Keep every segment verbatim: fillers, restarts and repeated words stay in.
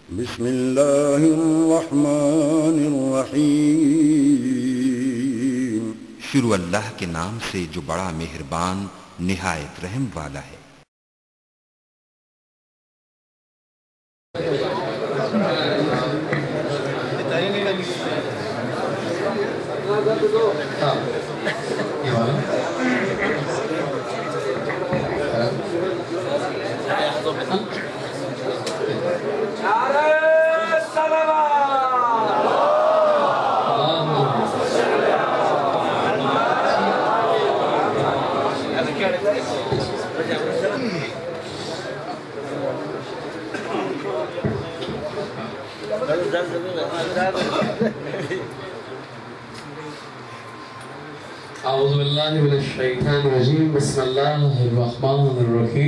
بسم اللہ الرحمن الرحیم۔ شروع اللہ کے نام سے جو بڑا مہربان نہایت رحم والا ہے۔ اعوذ باللہ من الشیطان الرجیم، بسم اللہ الرحمن الرحیم۔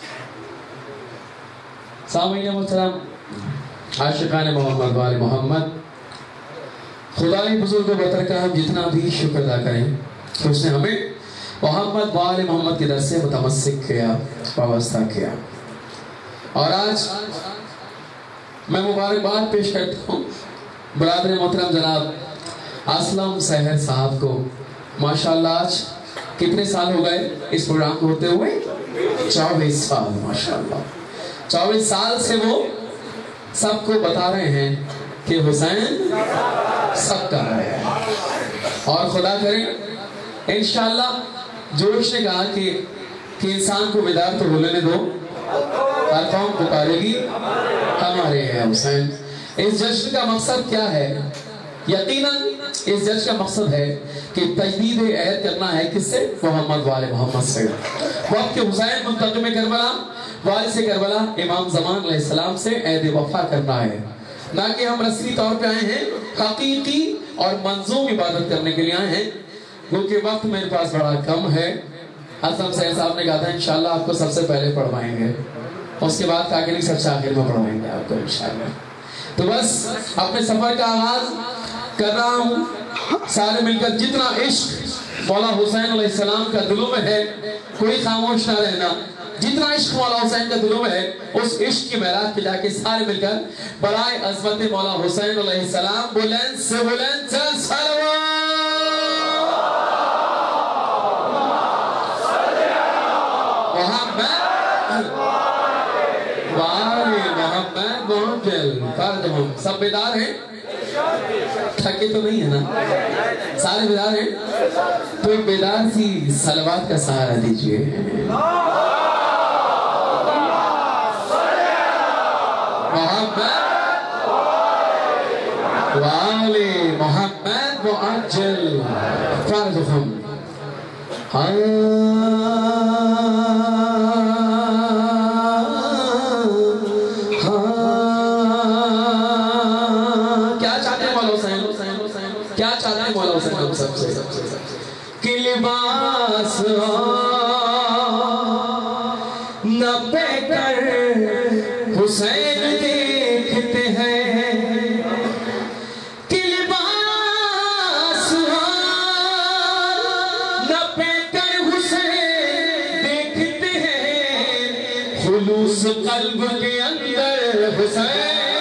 سامعین محترم، عاشقان محمد وآل محمد، خدا نے بزرگ و برتر کا ہم جتنا بھی شکر ادا کریں کہ اس نے ہمیں محمد وآل محمد کے در سے متمسک کیا، وابستہ کیا۔ اور آج میں مبارکباد پیش کرتا ہوں برادر محترم جناب اسلم سحر صاحب کو۔ ماشاءاللہ آج کتنے سال ہو گئے اس پروگرام کو ہوتے ہوئے؟ چوبیس سال۔ ماشاءاللہ چوبیس سال سے وہ سب کو بتا رہے ہیں کہ حسین سب کا ہے، اور خدا کرے انشاءاللہ جوش نے کہا کہ کہ انسان کو بیدار تو بولنے دو، ہر قوم پکارے گی ہمارے ہیں حسین۔ اس جشن کا مقصد کیا ہے؟ یقیناً اس جشن کا مقصد ہے کہ تجدید عہد کرنا ہے کس سے؟ محمد والے محمد سے۔ وقت کے حسین منتقم کربلا، وارث کربلا امام زمان علیہ السلام سے عہد وفا کرنا ہے، نہ کہ ہم رسمی طور پہ آئے ہیں، حقیقی اور منظوم عبادت کرنے کے لیے آئے ہیں۔ کیونکہ وقت میرے پاس بڑا کم ہے۔ اسلم سحر صاحب نے کہا تھا انشاءاللہ آپ کو سب سے پہلے پڑھوائیں گے، اس کے بعد کہا کہ نہیں سب سے آخر میں پڑھوائیں گے آپ کو انشاءاللہ۔ تو بس اپنے سفر کا آغاز کر رہا ہوں، سارے مل کر جتنا عشق مولا حسین علیہ السلام کا دلوں میں ہے کوئی خاموش نہ رہنا، جتنا عشق مولا حسین کا دلوں میں ہے اس عشق کی معراج پہ جا کے سارے مل کر برائے عظمت مولا حسین علیہ السلام بلند سے بلند سے صلوات محمد وآل محمد موجل کر دو۔ ہم سب بیدار ہیں؟ تھکے تو نہیں ہے نا؟ سارے بیدار ہیں؟ تو ایک بیدار سی صلوات کا سہارا دیجئے۔ محمد وآل محمد معجل فرضهم۔ کیا چاہتے ہیں مولا حسین ہم سب سے؟ کہ لباس نہ پہ کر حسین دیکھتے ہیں، کہ لباس نہ پہ کر حسین دیکھتے ہیں، خلوص قلب کے اندر حسین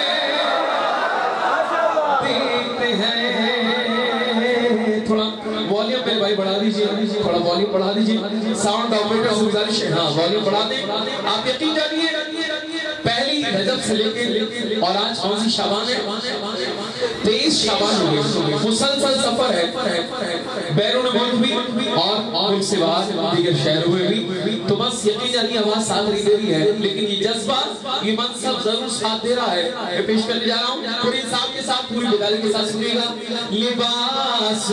بھائی بڑھا دیجئے، تھوڑا والیوم بڑھا دیجئے، ساؤنڈ آپریٹر سے گزارش ہے، ہاں والیوم بڑھا دیں۔ آپ یقین جانیے پہلی رجب سے لے کے اور آج کون سی شعبان ہے؟ تیئیس شعبان ہو گئی، مسلسل سفر ہے بیرون ملک بھی اور ملک سے باہر دیگر شہروں میں بھی۔ تو بس یقین جانیے آواز ساتھ نہیں دے رہی ہے، لیکن یہ جذبہ یہ منصب ضرور ساتھ دے رہا ہے۔ میں پیش کرنے جا رہا ہوں پوری انصاف کے ساتھ، پوری بیداری کے ساتھ سنیے گا۔ لباس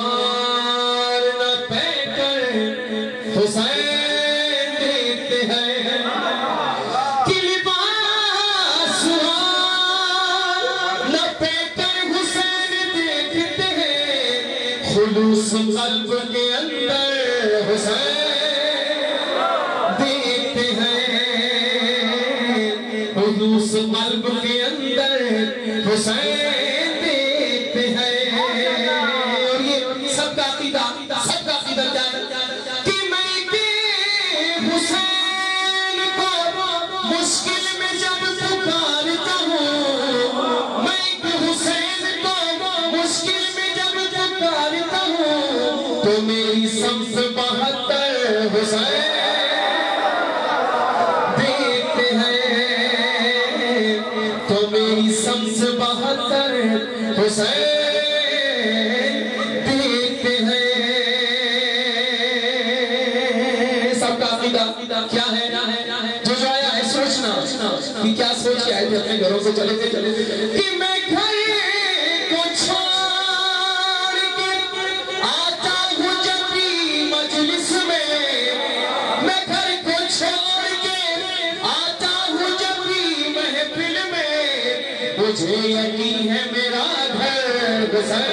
حسین دیکھتے ہیں، کہ لباس نہ پہ کر حسین دیکھتے ہیں، خلوص قلب کے اندر حسین دیکھتے ہیں، خلوص قلب کے اندر حسین دیکھتے ہیں۔ اور یہ سب کا عقیدہ سب کا عقیدہ کیا ہے؟ حسین کو مشکل میں جب پکارتا ہوں کیا ہے جو جو آیا ہے سوچنا کہ کیا سوچ کے آئے تھے اپنے گھروں سے چلے تھے کہ میں گھر کو چھوڑ کے آتا ہوں جب بھی مجلس میں میں گھر کو چھوڑ کے آتا ہوں جب بھی محفل میں مجھے یقین ہے میرا گھر گزر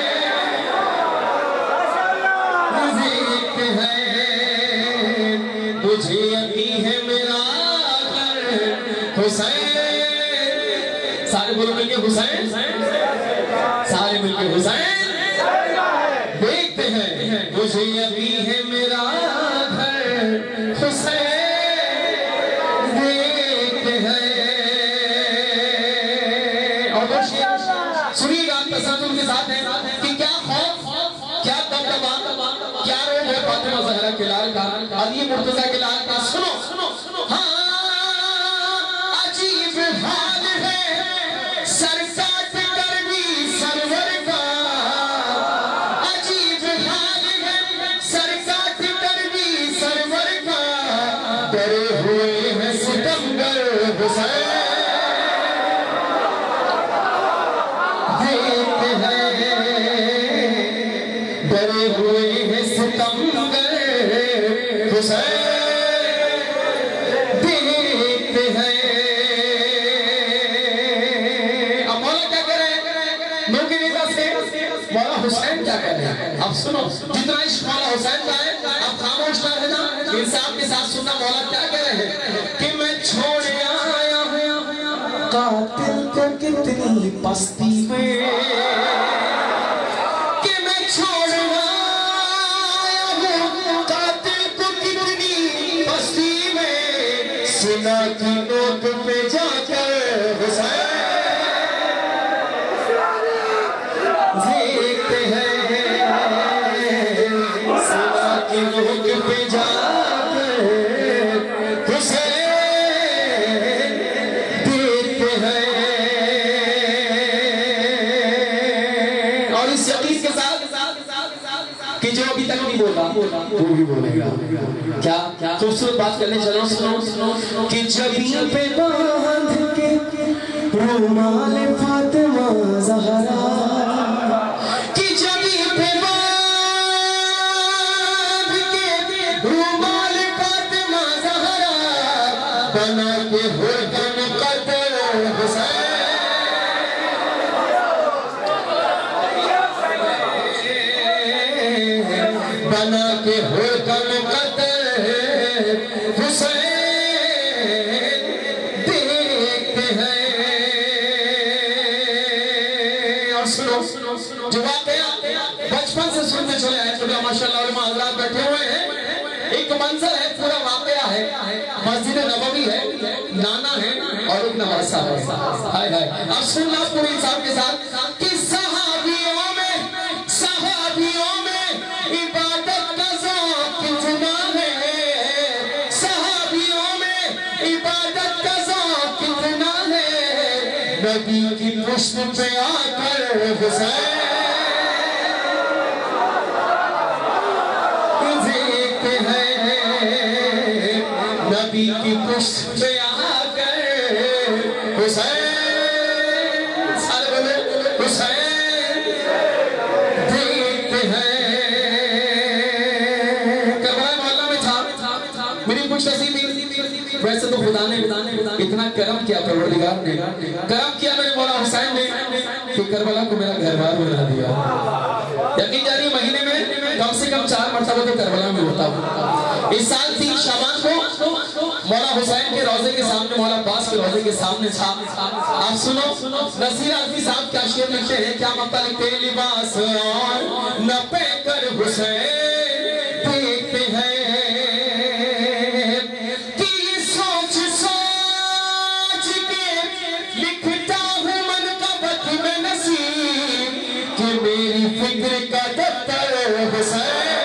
مجھے یقین ہے میرا گھر حسین سارے بولو مل کے حسین سارے مل کے حسین دیکھتے ہیں مجھے یقین ہے میرا گھر حسین دیکھتے ہیں اور سنیے گا تصادم کے ساتھ ہے کہ کیا خوف کیا دبدبا کیا روح ہے فاطمہ زہرا کے لال کا علی مرتضیٰ کے لال کا سنو ہاں عجیب حال ہے سر کاٹ کر بھی سرور کا عجیب حال ہے سر کاٹ کر بھی سرور کا ڈرے ہوئے ہیں ستمگر حسین دیکھتے ہیں ڈرے ہوئے ہیں ستمگر حسین دیکھتے ہیں اب مولا کیا کہہ رہے ہیں نو کی نظر سے مولا حسین کیا کہہ رہے ہیں اب سنو جتنا عشق مولا حسین کا ہے اب خاموش نہ رہنا انصاف کے ساتھ سننا مولا کیا کہہ رہے ہیں کہ میں چھوڑے آیا ہوں قاتل کو کتنی پستی میں کہ میں چھوڑے آیا ہوں قاتل کو کتنی پستی میں سنا کی نوک پہ جا کر حسین دیکھتے ہیں سنا کی نوک پہ جا کر حسین دیکھتے ہیں اور اس یقین کے ساتھ کہ جو ابھی تک نہیں بولا وہ بھی بولے گا کیا خوبصورت بات کرنے چلو سنو کہ جبین پہ باندھ کے رومال فاطمہ زہرا کہ جبین پہ باندھ کے رومال فاطمہ زہرا بنا کے حرکن قدر حسین بنا کے حرکن قدر حسین دیکھتے ہیں اور سنو جو واقعہ بچپن سے سنتے چلے آئے تو ماشاءاللہ علماء حضرات بیٹھے ہوئے ہیں ایک منظر ہے پورا واقعہ ہے مسجد نبوی ہے نانا ہے اور ایک نواسا ہے اب سننا پوری انصاف کے ساتھ کہ صحابیوں میں صحابیوں میں عبادت کا ذوق کتنا ہے صحابیوں میں عبادت کا ذوق کتنا ہے نبی کی پشت پہ آ کر حسین دیکھتے ہیں نبی کی پشت پہ آ کر حسین سارے بولے حسین دیکھتے ہیں کربلا محلہ میں تھا میری کچھ نصیبی ویسے تو خدا نے اتنا کرم کیا پروردگار نے کرم کیا میرے مولا حسین نے کہ کربلا کو میرا گھر بار بنا دیا یقین جاری مہینے میں کم سے کم چار مرتبہ تو کربلا میں ہوتا ہوں اس سال تین شعبان کو مولا حسین کے روضے کے سامنے مولا عباس کے روضے کے سامنے تھا آپ سنو نصیر آزمی صاحب کیا شعر لکھتے ہیں کیا مقطع لکھتے ہیں لباس اور نہ پہ کر حسین دیکھتے ہیں فکر کا دفتر حسین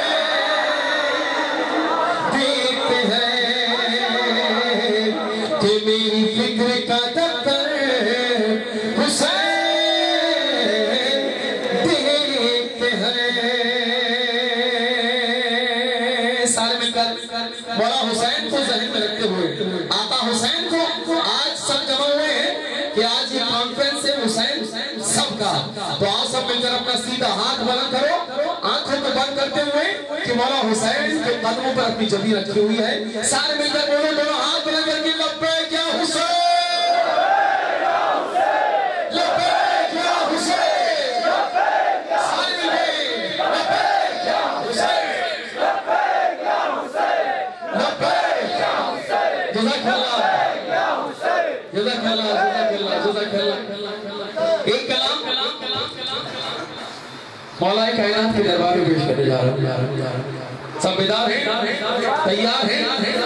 دیکھتے ہیں کہ میری فکر کا دفتر حسین دیکھتے ہیں سارے مل کر مولا حسین کو ذہن میں رکھتے ہوئے آقا حسین کو آج سب جمع ہوئے ہیں کہ آج یہ کانفرنس ہے حسین سب کا، تو آج سب مل کر اپنا سیدھا ہاتھ بلند کرو، آنکھوں کو بند کرتے ہوئے کہ مولا حسین کے قدموں پر اپنی جبیں رکھی ہوئی ہے، سارے مل کر بولو دونوں ہاتھ بلند کر کے لبیک یا حسین، لبیک یا حسین، سارے مل کے لبیک یا حسین، لبیک یا حسین، لبیک یا حسین، جزاک اللہ، جزاک اللہ، جزاک اللہ، جزاک اللہ۔ ایک کلام مولا کائنات کے دربار میں پیش کرنے جا رہا ہوں، سب بیدار ہیں، تیار ہیں؟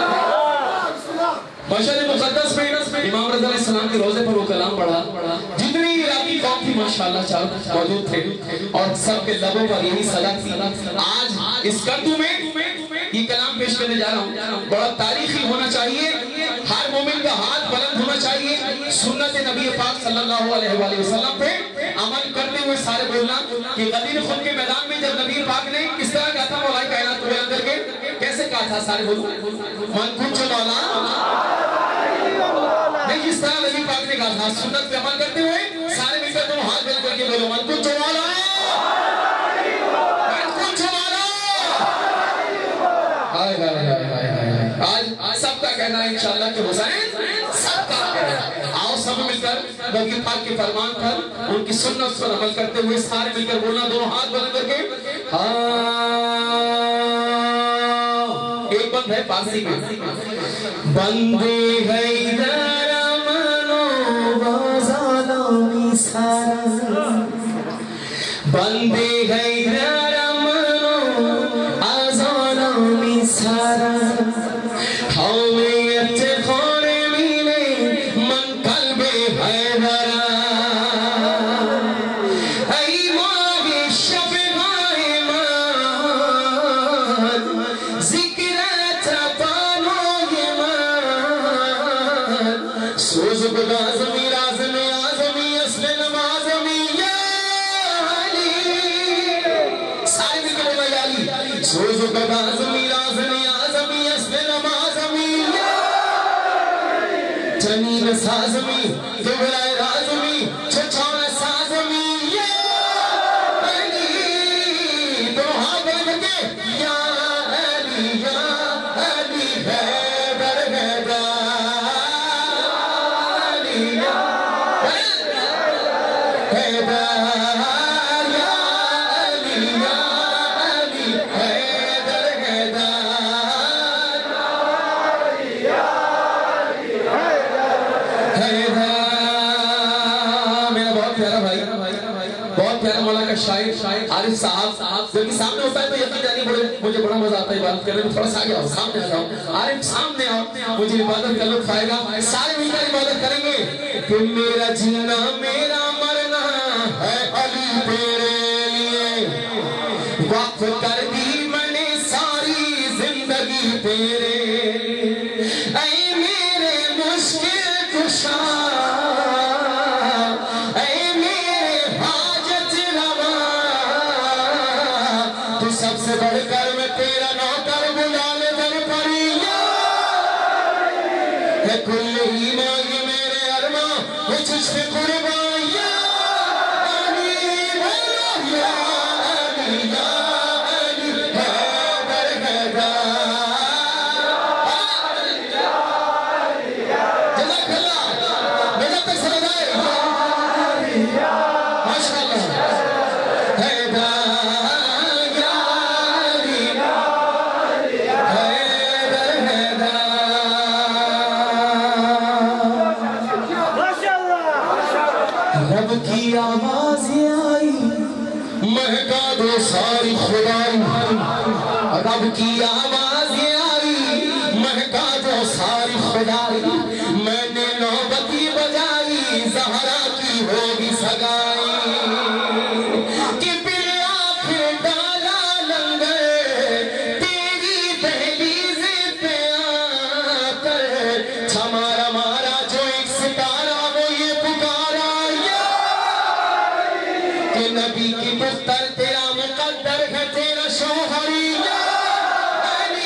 مشہد مقدس میں امام رضا علیہ السلام کے روزے پر وہ کلام پڑھا، جتنی عراقی قوم تھی ماشاءاللہ چار موجود تھے اور سب کے لبوں پر یہی صدا تھی۔ آج اس کردو میں یہ کلام پیش کرنے جا رہا ہوں، بڑا تاریخی ہونا چاہیے، ہر مومن کا ہاتھ بلند ہونا چاہیے، سنت نبی پاک صلی اللہ علیہ وآلہ وسلم پہ عمل کرتے ہوئے سارے بولنا کہ غدیر خود کے میدان میں جب نبی پاک نے کس طرح کہا تھا مولا کائنات کو بلند کر کے کیسے کہا تھا، سارے بولو من کچھ مولا نہیں، کس طرح نبی پاک نے کہا تھا، سنت پہ عمل کرتے ہوئے سارے مل کر تم ہاتھ بلند کر کے بولو من کچھ مولا، من کچھ مولا۔ آج سب کا کہنا ہے انشاءاللہ کہ حسین سب کا کہنا ہے، آؤ سب مل کر نبی پاک کے فرمان پر ان کی سنت پر عمل کرتے ہوئے سارے مل کر بولنا دونوں ہاتھ بلند کر کے ایک بند ہے پارسی میں بندے حیدر منو بازالامی سارا، بندے حیدر منو آزالامی سارا، ہمیں اتخار میلے من قلب حیدر، ای ماہ شب غائمان ذکر تپانو یمان، سوز بغازمی رازمی آزمی اصل نمازمی یا علی، سارے مل کے بولا یا علی، سوز بغازمی رازمی آزمی اصل نمازمی یا جنین سازمی دبرائے رازمی چھچان سازمی یا علی، دونوں ہاتھ بلند کے یا علی یا علی حیدر حیدر علی یا حیدر یا علی یا علی حیدر حیدر، میرا بہت پیارا بھائی، بہت پیارا مولا کا شاعر عارف صاحب، جب کہ سامنے ہوتا ہے تو یقین جانی مجھے بڑا مزہ آتا ہے عبادت کرنے میں، تھوڑا سا آگے آؤ، سامنے آ جاؤ، عارف سامنے آؤ، مجھے عبادت کا لطف آئے گا، سارے مل کر عبادت کریں گے کہ میرا جینا میرا مرنا ہے علی تیرے لیے، وقف کر دی میں نے ساری زندگی تیرے، اے میرے مشکل کشا، اے میرے حاجت روا، تو سب سے بڑھ کر میں تیرا نوکر بلا لے در پر یا ہے کل ایمان یہ میرے ارمان وہ چشم قربان یا علی بولو یا علی یا علی حیدر حیدر، جزاک اللہ، میرا تک سمجھ آئے ماشاءاللہ، حیدر یا علی حیدر حیدر، رب کی آواز آئی مہکا دو ساری خدائی، رب کی آواز آئی مہکا دو ساری خدائی، میں نے نوبتی بجائی زہرا کی ہوگی سگائی، کہ پھر آخر ڈالا لنگر تیری دہلیز پہ آ کر، ہمارا مارا جو ایک ستارہ وہ یہ پکارا یا کہ نبی کی دختر تیرا مقدر ہے تیرا شوہر یا علی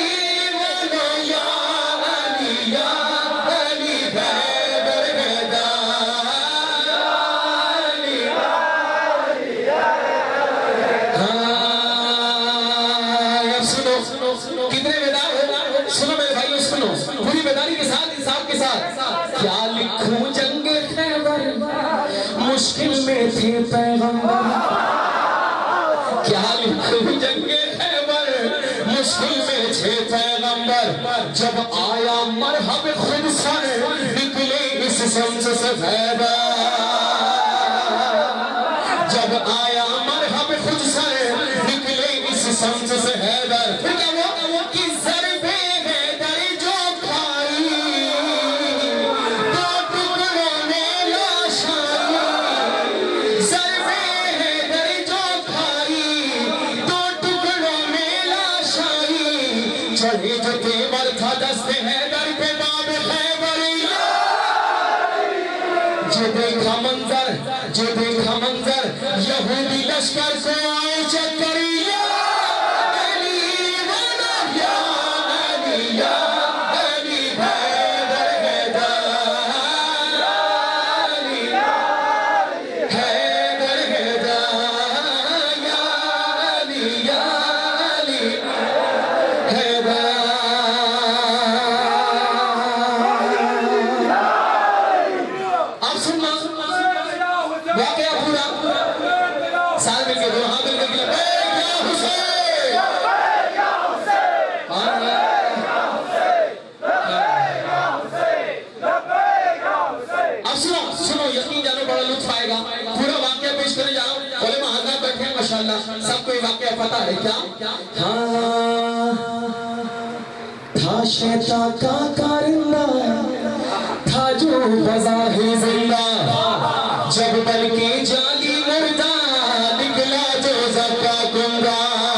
ساتھ کے ساتھ کیا لکھوں جنگ خیبر مشکل میں تھے پیغمبر کیا لکھوں جنگ خیبر مشکل میں تھے پیغمبر جب آیا مرحب خود سر نکلے اس سمت سے فیدہ جب آیا مرحب خود سر نکلے اس سمت سے حیدر پھر کیا وہ کہ ضرب حیدر جو کھائی دو ٹکڑوں میں لاش آئی ضرب حیدر جو کھائی دو ٹکڑوں میں لاش آئی چڑھے جو تیور تھا دست حیدر پہ باب خیبر جو دیکھا منظر جو دیکھا منظر یہودی لشکر کو آئے چکری یا علی وانا یا علی یا علی حیدر حیدر علی حیدر حیدر یا علی یا علی حیدر اب سننا واقعہ پورا سال مل کے دو ہاں مل کے لبیک یا حسین لبیک یا حسین لبیک یا حسین اب سنو سنو یقین جانو بڑا لطف آئے گا پورا واقعہ پیش کرنے جاؤ علماء حضرات بیٹھے ہیں ماشاءاللہ سب کو یہ واقعہ پتا ہے کیا ہاں تھا شیطان کا کارندہ تھا جو بظاہر زندہ جب بل کے جالی مردہ نکلا جو زکا گنگا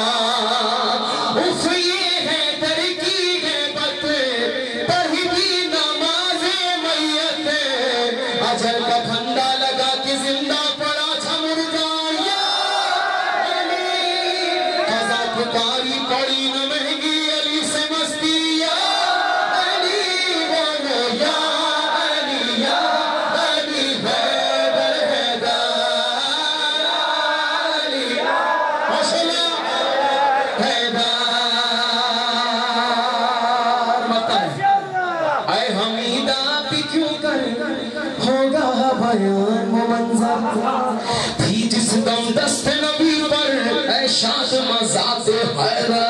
اف یہ ہے در کی ہے بت پڑھی بھی نماز میت اجل کا پھندا لگا کہ زندہ پڑا تھا مردہ یا علی قضا پکاری پڑی نہ مہنگی علی سے مستی یا علی بولو یا علی یا علی حیدر حیدر علی ماشاءاللہ حیدر مطلع اے حمیدہ بھی کیوں کر ہوگا بیان و منظر تھی جس دم دست نبی پر اے شاد مذات حیدر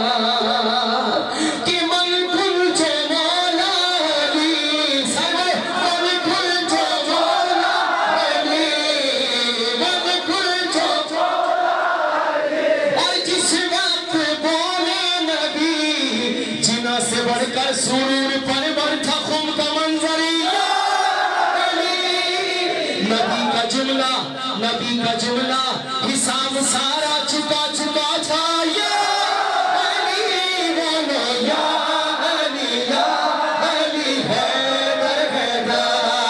کہ من کل جو مولا علی سمجھے من کل جو مولا علی من کل جو مولا علی اور جس وقت بولے نبی جنہ سے بڑھ کر سرور پر بڑھ تھا خم کا منظری یا علی نبی کا جملہ نبی کا جملہ حساب سارا چکا چکا تھا یا علی بولو یا علی یا علی حیدر حیدر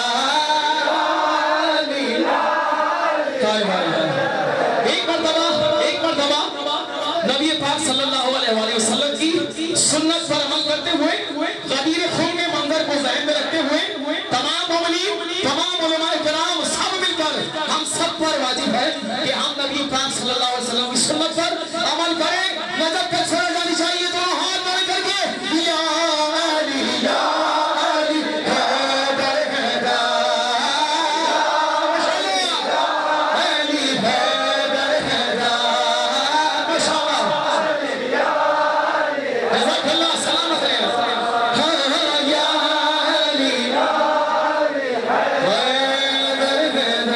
علی قائم آئیے ایک مرتبہ ایک مرتبہ نبی پاک صلی اللہ علیہ وآلہ وسلم کی سنت پر عمل کرتے ہوئے غدیر خون کے منظر کو ذہن میں رکھتے ہوئے تمام مومنین تمام علماء کرام سب مل کر ہم سب پر واجب ہے کہ ہم نبی پاک صلی اللہ علیہ وسلم کی سنت پر عمل کریں نظر تک سر جانی چاہیے تو ہاتھ بڑھ کر کے یا علی یا علی حیدر حیدر علی حیدر حیدر ماشاءاللہ جزاک اللہ سلامت رہے ہاں یا علی حیدر حیدر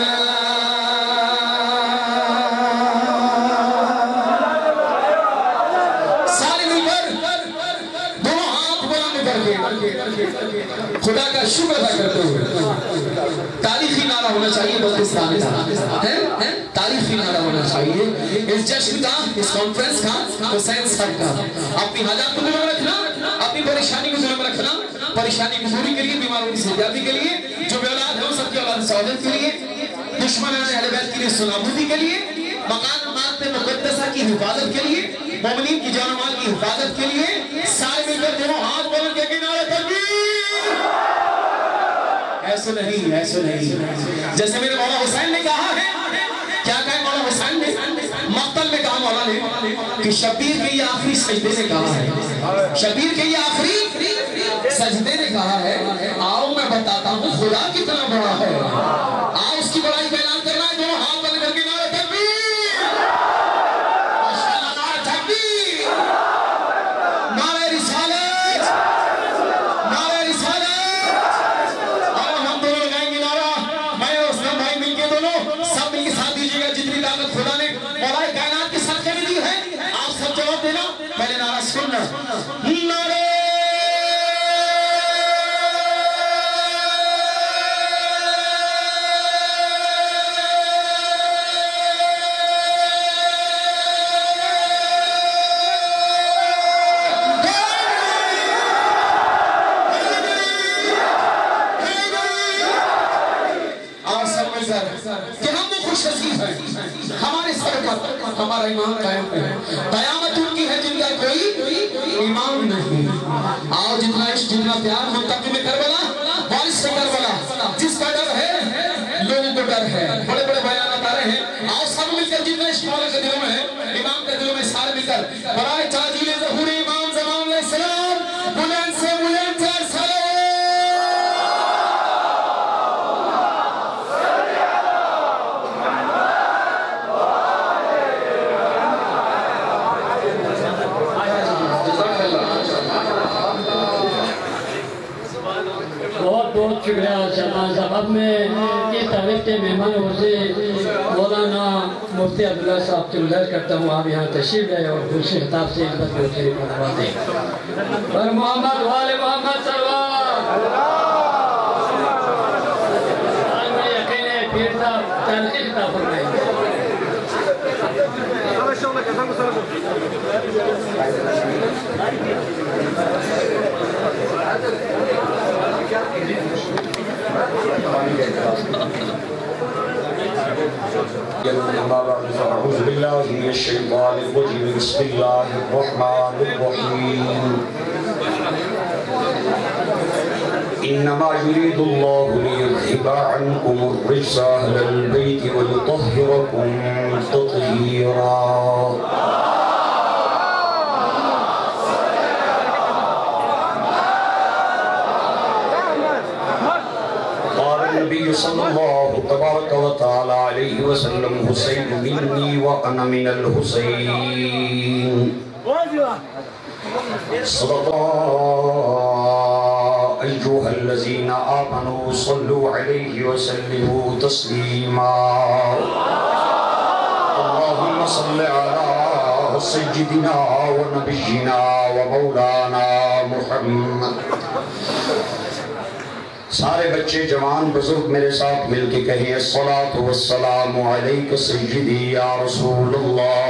سارے مل کر دونوں ہاتھ بلند کر کے خدا کا شکر ادا کرتے ہوئے تاریخی نعرہ ہونا چاہیے بلتستان کا تاریخی نعرہ ہونا چاہیے اس جشن کا اس کانفرنس کا حسین صاحب کا اپنی حاجات کو دل میں رکھنا اپنی پریشانی کو دل میں رکھنا پریشانی کی دوری کے لیے بیماروں کی سہولت کے لیے جو بے اولاد ہے وہ سب کی اولاد سعادت کے لیے دشمنان اہل بیت کے لیے سلامتی کے لیے مکان مات مقدسہ کی حفاظت کے لیے مومنین کی جان و مال کی حفاظت کے لیے سارے مل کر دونوں ہاتھ بلند کے کنارے تکبیر ایسے نہیں ایسے نہیں جیسے میرے مولا حسین نے کہا ہے کیا کہا مولا حسین نے مقتل میں کہا مولا نے کہ شبیر کے یہ آخری سجدے نے کہا ہے شبیر کے یہ آخری سجدے نے کہا ہے بتاتا ہوں خدا کتنا بڑا ہے. آؤ اس کی بڑائی کا اعلان کرنا ہے. دونوں ہاتھ بند کر کے نعرہ تکبیر، ماشاءاللہ نعرہ تکبیر، نعرہ رسالت، نعرہ رسالت. اور ہم دونوں لگائیں گے نعرہ. میں اور اسلام بھائی مل کے دونوں سب مل کے ساتھ دیجیے گا. جتنی طاقت خدا نے مولا کائنات کے صدقے میں دی ہے آپ سب جواب دینا. پہلے نعرہ سننا. نعرہ کہ ہم وہ خوش نصیب ہیں ہمارے سر پر ہمارا ایمان قائم ہے. قیامت ان کی ہے جن کا کوئی ایمان نہیں. آؤ جتنا عشق جتنا پیار منتقم کربلا وارث سے کربلا جس کا ڈر ہے لوگوں کو ڈر ہے. بڑے بڑے بیانات آ رہے ہیں. آؤ سب مل کر جتنا عشق مولا کے دلوں میں ہے امام کے دلوں میں سارے مل کر برائے تعجیل ظہور امام زمان علیہ السلام بلند سے بلند تر سلام. بہت شکریہ سلمان صاحب. اب میں اس تعریف کے مہمانوں سے مولانا مفتی عبداللہ صاحب سے گزارش کرتا ہوں آپ یہاں تشریف لائے اور دوسرے خطاب سے خدمت کو شریف فرما دیں. پر محمد وال محمد سرور آج میں یقین ہے پیر صاحب تاریخی خطاب فرمائیں گے. أعوذ بالله من الشيطان الرجيم. بسم الله الرحمن الرحيم. إنما يريد الله ليذهب عنكم الرجس أهل البيت ويطهركم تطهيرا. النبي صلى الله تبارك وتعالى عليه وسلم حسين مني وأنا من الحسين. صدق أيها الذين آمنوا صلوا عليه وسلموا تسليما. اللهم صل على سيدنا ونبينا ومولانا محمد. سارے بچے جوان بزرگ میرے ساتھ مل کے کہیں الصلاة والسلام علیک سیدی یا رسول اللہ.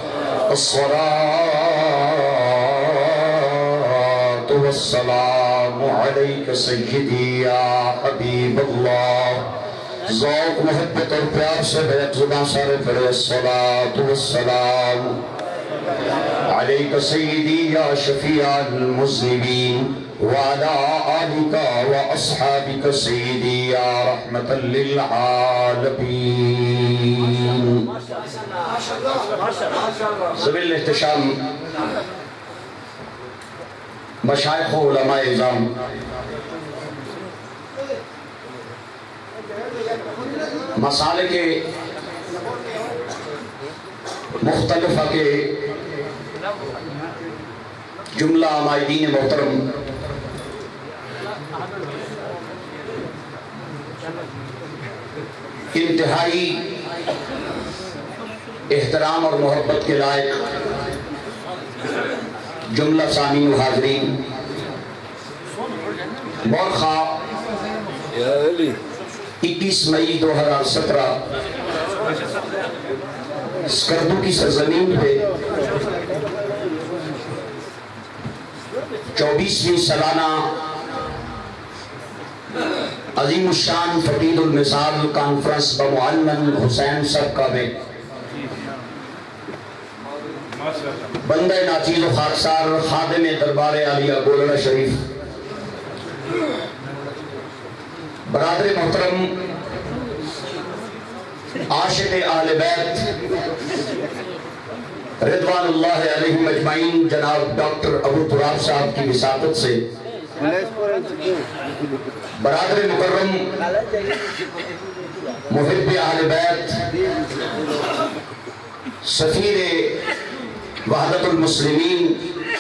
الصلاة والسلام علیک سیدی یا حبیب اللہ. ذوق محبت اور پیار سے بیت زبان سارے پڑھے الصلاة والسلام علیک سیدی یا شفیع المذنبین وعلى آلك وأصحابك سيدي يا رحمة للعالمين. زبیل الاحتشام مشایخ و علماء اعظام مسالک مختلفہ کے جملہ عمائدین محترم انتہائی احترام اور محبت کے لائق جملہ سامعین و حاضرین، مورخہ اکیس مئی دو ہزار سترہ اسکردو کی سرزمین پہ چوبیسویں سالانہ عظیم الشان فقید المثال کانفرنس بمعلم حسین سبکہ میں بندہ ناچیز و خاکسار خادم دربار عالیہ گولڑہ شریف برادر محترم عاشق اہل بیت رضوان اللہ علیہم اجمعین جناب ڈاکٹر ابو تراب صاحب کی وساطت سے برادر مکرم محب اہل بیت سفیر وحدت المسلمین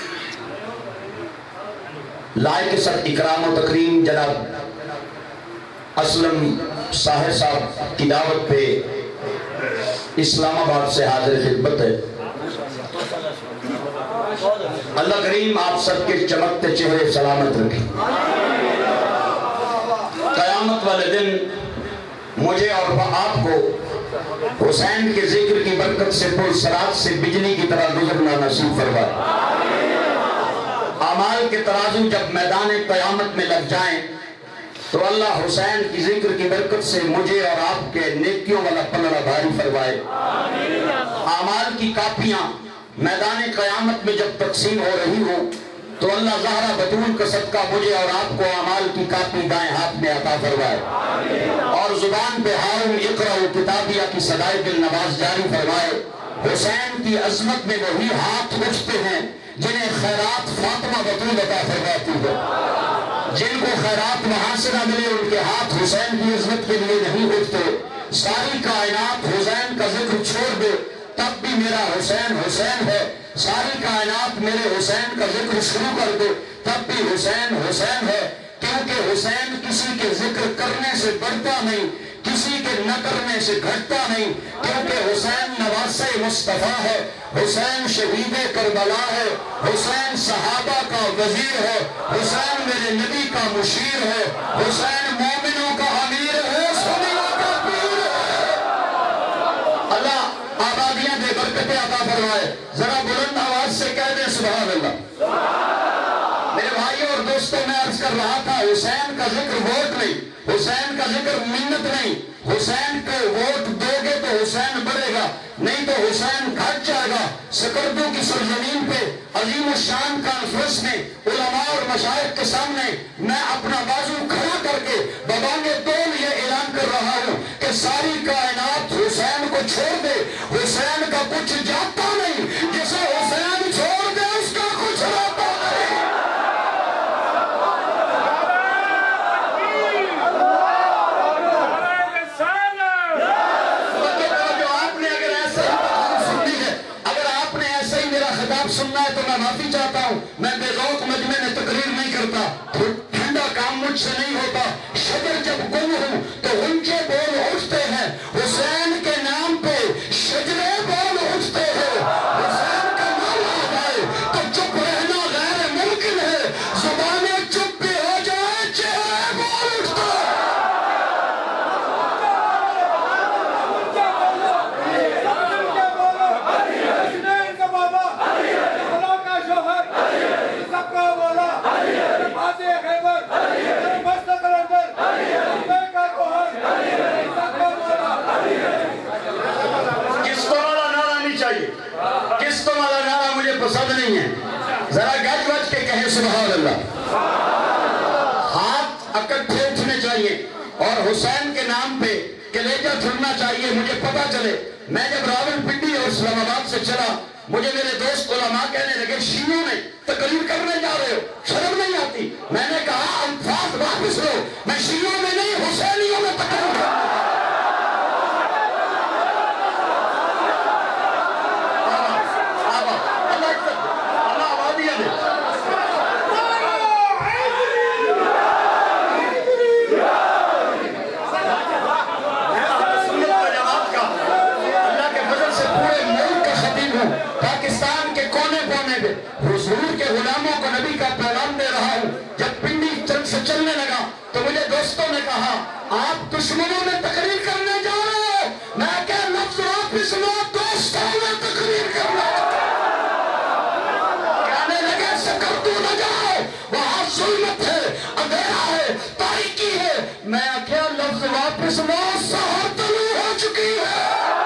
لائق سب اکرام و تکریم جناب اسلم صاحب صاحب کی دعوت پہ اسلام آباد سے حاضر خدمت ہے۔ اللہ کریم آپ سب کے چمکتے چہرے سلامت رکھے۔ قیامت والے دن مجھے اور آپ کو حسین کے ذکر کی برکت سے پل صراط سے بجلی کی طرح گزرنا نصیب فرمائے۔ اعمال کے ترازو جب میدان قیامت میں لگ جائیں تو اللہ حسین کی ذکر کی برکت سے مجھے اور آپ کے نیکیوں والا پلڑا بھاری فرمائے۔ اعمال کی کاپیاں میدان قیامت میں جب تقسیم ہو رہی ہو تو اللہ زہرہ بطول کا صدقہ مجھے اور آپ کو اعمال کی کاپی دائیں ہاتھ میں عطا فرمائے اور زبان پہ ہارون اقرأ کتابیہ کی صدائے دل نواز جاری فرمائے۔ حسین کی عظمت میں وہی ہاتھ اٹھتے ہیں جنہیں خیرات فاطمہ بطول عطا فرماتی ہے۔ جن کو خیرات وہاں سے نہ ملے ان کے ہاتھ حسین کی عظمت کے لیے نہیں اٹھتے۔ ساری کائنات حسین کا ذکر چھوڑ دے تب بھی میرا حسین حسین ہے، ساری کائنات میرے حسین کا ذکر شروع کر دے تب بھی حسین حسین ہے، کیونکہ حسین کسی کے ذکر کرنے سے بڑھتا نہیں، کسی کے نہ کرنے سے گھٹتا نہیں، کیونکہ حسین نواسہ مصطفیٰ ہے، حسین شہید کربلا ہے، حسین صحابہ کا وزیر ہے، حسین میرے نبی کا مشیر ہے، حسین مومنوں کا امیر ہے، سنیوں کا پیر ہے۔ اللہ آبادیاں دے، برکتیں عطا فرمائے۔ ذرا بلند آواز سے کہہ دیں سبحان اللہ۔ میرے بھائیوں اور دوستوں میں عرض کر رہا تھا حسین کا ذکر ووٹ نہیں، حسین کا ذکر منت نہیں، حسین کو ووٹ دو گے تو حسین بڑھے گا، نہیں تو حسین گھٹ جائے گا۔ سکردو کی سرزمین پہ عظیم الشان کانفرنس میں علماء اور مشائخ کے سامنے میں اپنا بازو کھڑا کر کے ببانگ طول یہ اعلان کر رہا ہوں کہ ساری کائنات حسین کو چھوڑ دے، حسین کا کچھ جاتا نہیں، جسے حسین چھوڑ دے اس کا کچھ رہتا نہیں۔ سننا ہے تو میں معافی چاہتا ہوں، میں بے ذوق مجمع میں تقریر نہیں کرتا، ٹھنڈا کام مجھ سے نہیں ہوتا۔ شجر جب گم ہوں تو اونچے بول اٹھتے ہیں، حسین کے نام پہ شجرے بول اٹھتے ہیں۔ حسین کا نام آ جائے تو چپ رہنا غیر ممکن ہے، زبانیں چپ بھی ہو جائے چہرے بول اٹھتے ہیں۔ کس کو والا نعرہ مجھے پسند نہیں ہے، ذرا گج وج کے کہیں سبحان اللہ۔ ہاتھ اکٹھے اٹھنے چاہیے اور حسین کے نام پہ کلیجہ چھڑنا چاہیے۔ مجھے پتا چلے میں جب راول پنڈی اور اسلام آباد سے چلا، مجھے میرے دوست علماء کہنے لگے شیعوں میں تقریر کرنے جا رہے ہو، شرم نہیں آتی؟ میں نے کہا الفاظ واپس لو، میں شیعوں میں نہیں حسینیوں میں تقریر کروں۔ پاکستان کے کونے کونے میں حضور کے غلاموں کو نبی کا پیغام دے رہا ہوں۔ جب پنڈی چند سے چلنے لگا تو مجھے دوستوں نے کہا آپ دشمنوں میں تقریر کرنے جا رہے ہو، میں کہا لفظ واپس لو، دوستوں میں تقریر کرنا۔ کہنے لگے سکردو نہ جاؤ، وہاں ظلمت ہے، اندھیرا ہے، تاریکی ہے۔ میں کہا لفظ واپس لو، سحر طلوع ہو چکی ہے۔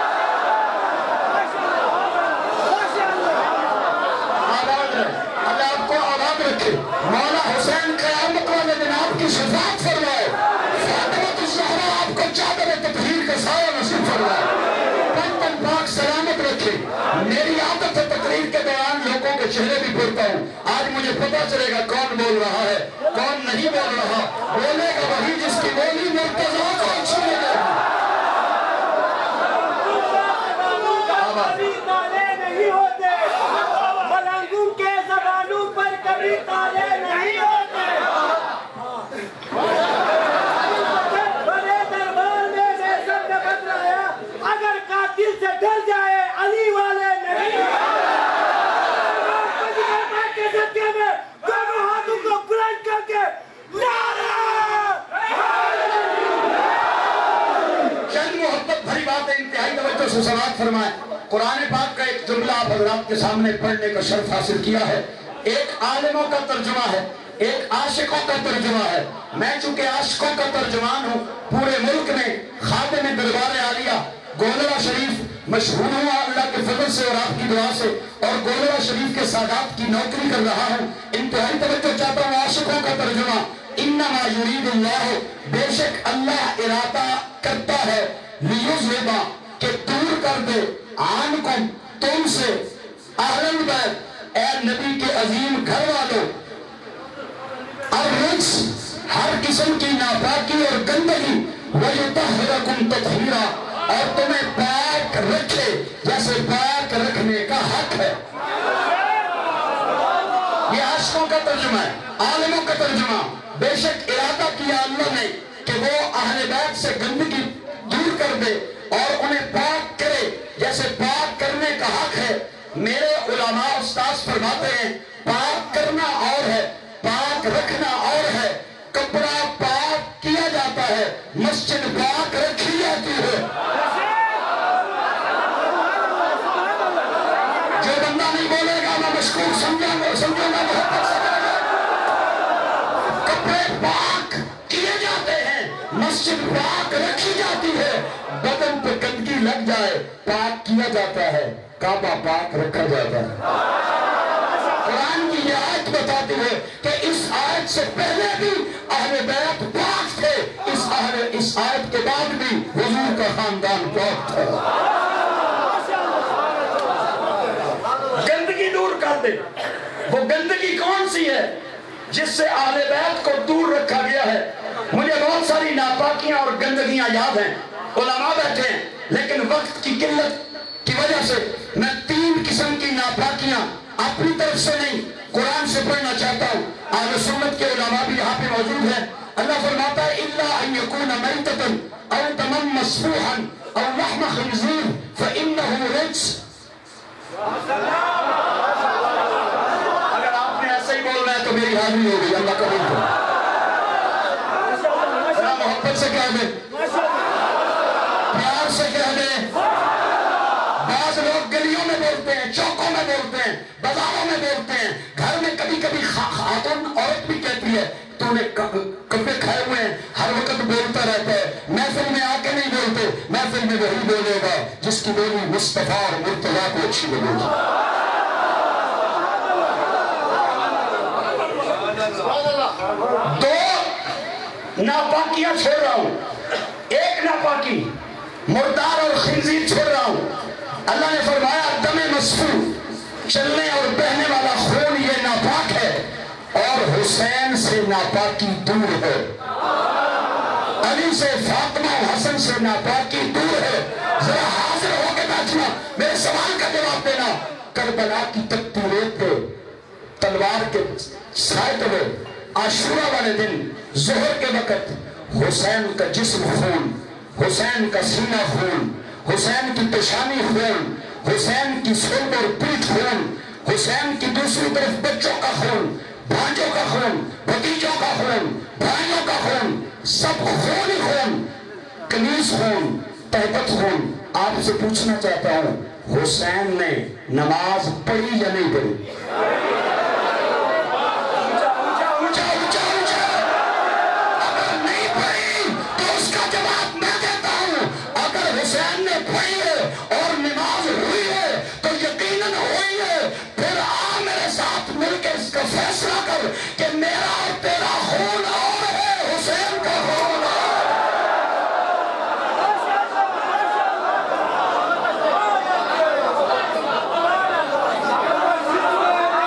مولا حسین قیامت والے دن آپ کی شفاعت فرمائے، فاطمہ الزہرا آپ کو چادر تطہیر کا سایہ نصیب فرمائے، تن تن پاک سلامت رکھے۔ میری عادت ہے تقریر کے دوران لوگوں کے کے چہرے بھی پڑھتا ہوں. آج مجھے پتا چلے گا کون بول رہا ہے کون نہیں بول رہا. بولے گا وہی جس کی بولی مرتضیٰ کو اچھی لگے. کبھی تالے نہیں ہوتے, ملنگوں کے زبانوں پر کبھی تالے نہیں ہوتے. بڑے دربار میں میں سب نے بتلایا اگر قاتل سے ڈر جائے علی والے نہیں. کے صدقے میں دونوں ہاتھوں کو بلند کر کے چند محبت بھری بات ہے, انتہائی توجہ سے سماعت فرمائیں. قرآن پاک کا ایک جملہ آپ حضرات کے سامنے پڑھنے کا شرف حاصل کیا ہے. ایک عالموں کا ترجمہ ہے, ایک عاشقوں کا ترجمہ ہے. میں چونکہ عاشقوں کا ترجمان ہوں, پورے ملک میں خادم دربار عالیہ گولڑا شریف مشہور ہوا اللہ کے فضل سے اور آپ کی دعا سے, اور گولڑا شریف کے سادات کی نوکری کر رہا ہوں. انتہائی توجہ چاہتا ہوں. عاشقوں کا ترجمہ انما یرید اللہ, بے شک اللہ ارادہ کرتا ہے, لیذہب کہ دور کر دے, عنکم تم سے, اہل البیت اے نبی کے عظیم گھر والوں, الرجس ہر قسم کی ناپاکی اور گندگی, ویطہرکم تطہیرا اور تمہیں پاک رکھے جیسے پاک رکھنے کا حق ہے. یہ عاشقوں کا ترجمہ ہے, عالموں کا ترجمہ. بے شک ارادہ کیا اللہ نے کہ وہ اہل بیت سے گندگی دور کر دے اور انہیں پاک کرے جیسے پاک کرنے کا حق ہے. میرے علماء استاذ فرماتے ہیں پاک کرنا اور ہے, پاک رکھنا اور ہے. کپڑا پاک کیا جاتا ہے, مسجد پاک رکھی جاتی ہے. جو بندہ نہیں بولے گا میں مشکور سمجھوں گا سمجھوں گا محبت سے. کپڑے پاک کیے جاتے ہیں, مسجد پاک رکھی جاتی ہے. بدن پہ گندگی لگ جائے پاک کیا جاتا ہے, کعبہ پاک رکھا جاتا ہے. قرآن کی یہ آیت بتاتی ہے کہ اس آیت سے پہلے بھی اہل بیت پاک تھے, اس اہل اس آیت کے بعد بھی حضور کا خاندان پاک تھا. گندگی دور کر دے. وہ گندگی کون سی ہے جس سے اہل بیت کو دور رکھا گیا ہے؟ مجھے بہت ساری ناپاکیاں اور گندگیاں یاد ہیں, علماء بیٹھے ہیں, لیکن وقت کی قلت کی وجہ سے میں تین قسم کی ناپاکیاں اپنی طرف سے نہیں قرآن سے پڑھنا چاہتا ہوں. اہل سنت کے علماء بھی یہاں پہ موجود ہیں. اللہ فرماتا ہے الا ان یکون میتۃ او دما مسفوحا او لحم خنزیر فانه رجس. اگر آپ نے ایسے ہی بولنا ہے تو میری حاضری ہو گئی. اللہ قبول کرے. ذرا محبت سے کہہ دیں, پیار سے کہہ دیں. بعض لوگ گلیوں میں بولتے ہیں, چوکوں میں بولتے ہیں, بازاروں میں بولتے ہیں, گھر میں کبھی کبھی خاتون عورت بھی کہتی ہے تو نے کپڑے کھائے ہوئے ہیں, ہر وقت بولتا رہتا ہے. محفل میں آ کے نہیں بولتے, محفل میں وہی بولے گا جس کی بولی مصطفیٰ اور مرتضیٰ کو اچھی لگے گی. دو ناپاکیاں چھوڑ رہا ہوں. ایک ناپاکی مردار اور خنزیر چھوڑ رہا ہوں. اللہ نے فرمایا دم مسفوح, چلنے اور بہنے والا خون یہ ناپاک ہے, اور حسین سے ناپاکی دور ہے. علی سے, فاطمہ و حسن سے ناپاکی دور ہے. ذرا حاضر ہو کے بیٹھنا, میرے سوال کا جواب دینا. کربلا کی تپتی ریت پہ تلوار کے سائے تلے عاشورہ والے دن ظہر کے وقت حسین کا جسم خون, حسین کا سینہ خون, حسین کی پیشانی خون, حسین کی صلب اور پیٹھ خون, حسین کی دوسری طرف بچوں کا خون, بھانجوں کا خون, بھتیجوں کا خون, بھائیوں کا خون, سب خون ہی خون, کنیز خون, تہبت خون. آپ سے پوچھنا چاہتا ہوں حسین نے نماز پڑھی یا نہیں پڑھی؟ فیصلہ کر کہ میرا اور تیرا خون اور ہے, حسین کا خون اور ہے.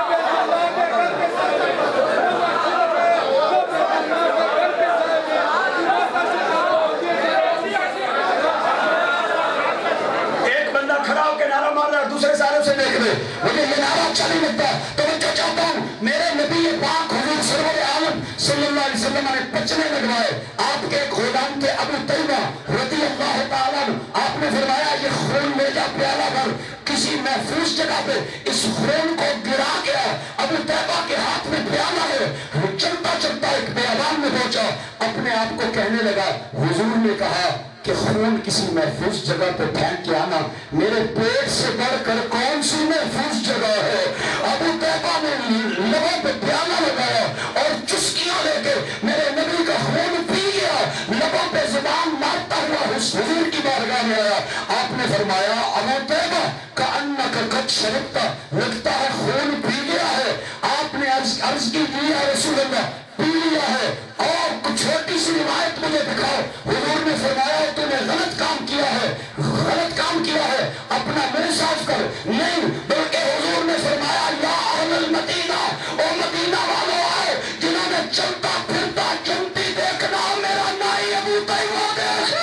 مجھے یہ نعرہ اچھا نہیں لگتا. توجہ چاہتا ہوں میرے نبی پاک حضور سرور عالم صلی اللہ علیہ وسلم نے پچنے لگوائے. آپ کے غلام تھے ابو طیبہ رضی اللہ تعالیٰ عنہ. آپ نے فرمایا یہ خون لے جا پیالہ بھر کسی محفوظ جگہ پہ. اس خون کو گرا گیا. ابو طیبہ کے ہاتھ میں پیالہ ہے. وہ چلتا چلتا ایک بیابان میں پہنچا. اپنے آپ کو کہنے لگا حضور نے کہا کہ خون کسی محفوظ جگہ پہ پھینک کے آنا میرے پیٹ سے بڑھ کر کون سی محفوظ جگہ ہے. ابو طیبہ نے لبوں پہ پیالہ لگایا اور چسکیاں لے کے میرے نبی کا خون پی گیا. لبوں پہ زبان مارتا ہوا حضور کی بارگاہ میں آیا. آپ نے فرمایا ابو طیبہ کأنک قد شربت, لگتا ہے خون پی گیا ہے. آپ نے عرض کی یا رسول اللہ پی لیا ہے. اور کچھ چھوٹی سی روایت مجھے دکھاؤ. حضور نے فرمایا تو نے غلط کام کیا ہے, غلط کام کیا ہے, اپنا منہ صاف کر. نہیں بلکہ حضور نے فرمایا یا اہل المدینہ, او مدینہ والوں آئے جنہوں نے چلتا پھرتا جنتی دیکھنا میرا نائی ابو طیبہ دیکھے.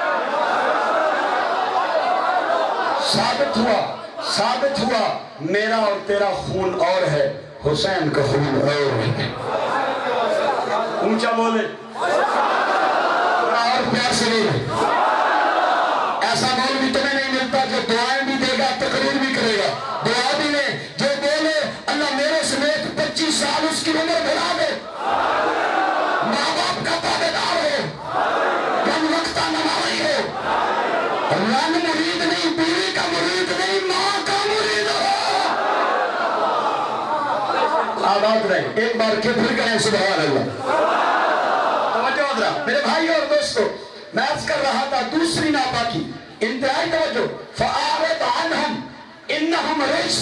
ثابت ہوا ثابت ہوا میرا اور تیرا خون اور ہے, حسین کا خون اور ہے. اونچا بولے اور پیار سے بولے. ایسا مول بھی تمہیں نہیں ملتا جو دعائیں بھی دے گا تقریر بھی کرے گا. دعا بھی لے جو بولے اللہ میرے سمیت پچیس سال اس کی عمر بڑھا دے, ماں باپ کا تابعدار ہو, کم وقتہ نمازی ہو, رن مرید نہیں, بیوی کا مرید نہیں, ماں کا مرید ہو. آباد رہے. ایک بار کے پھر کہیں سبحان اللہ. توجہ ذرا میرے بھائی اور دوستو, میں عرض کر رہا تھا دوسری ناپاکی, انتہائی توجہ. فَأَعْرِضْ عَنْهُمْ إِنَّهُمْ رِجْسٌ.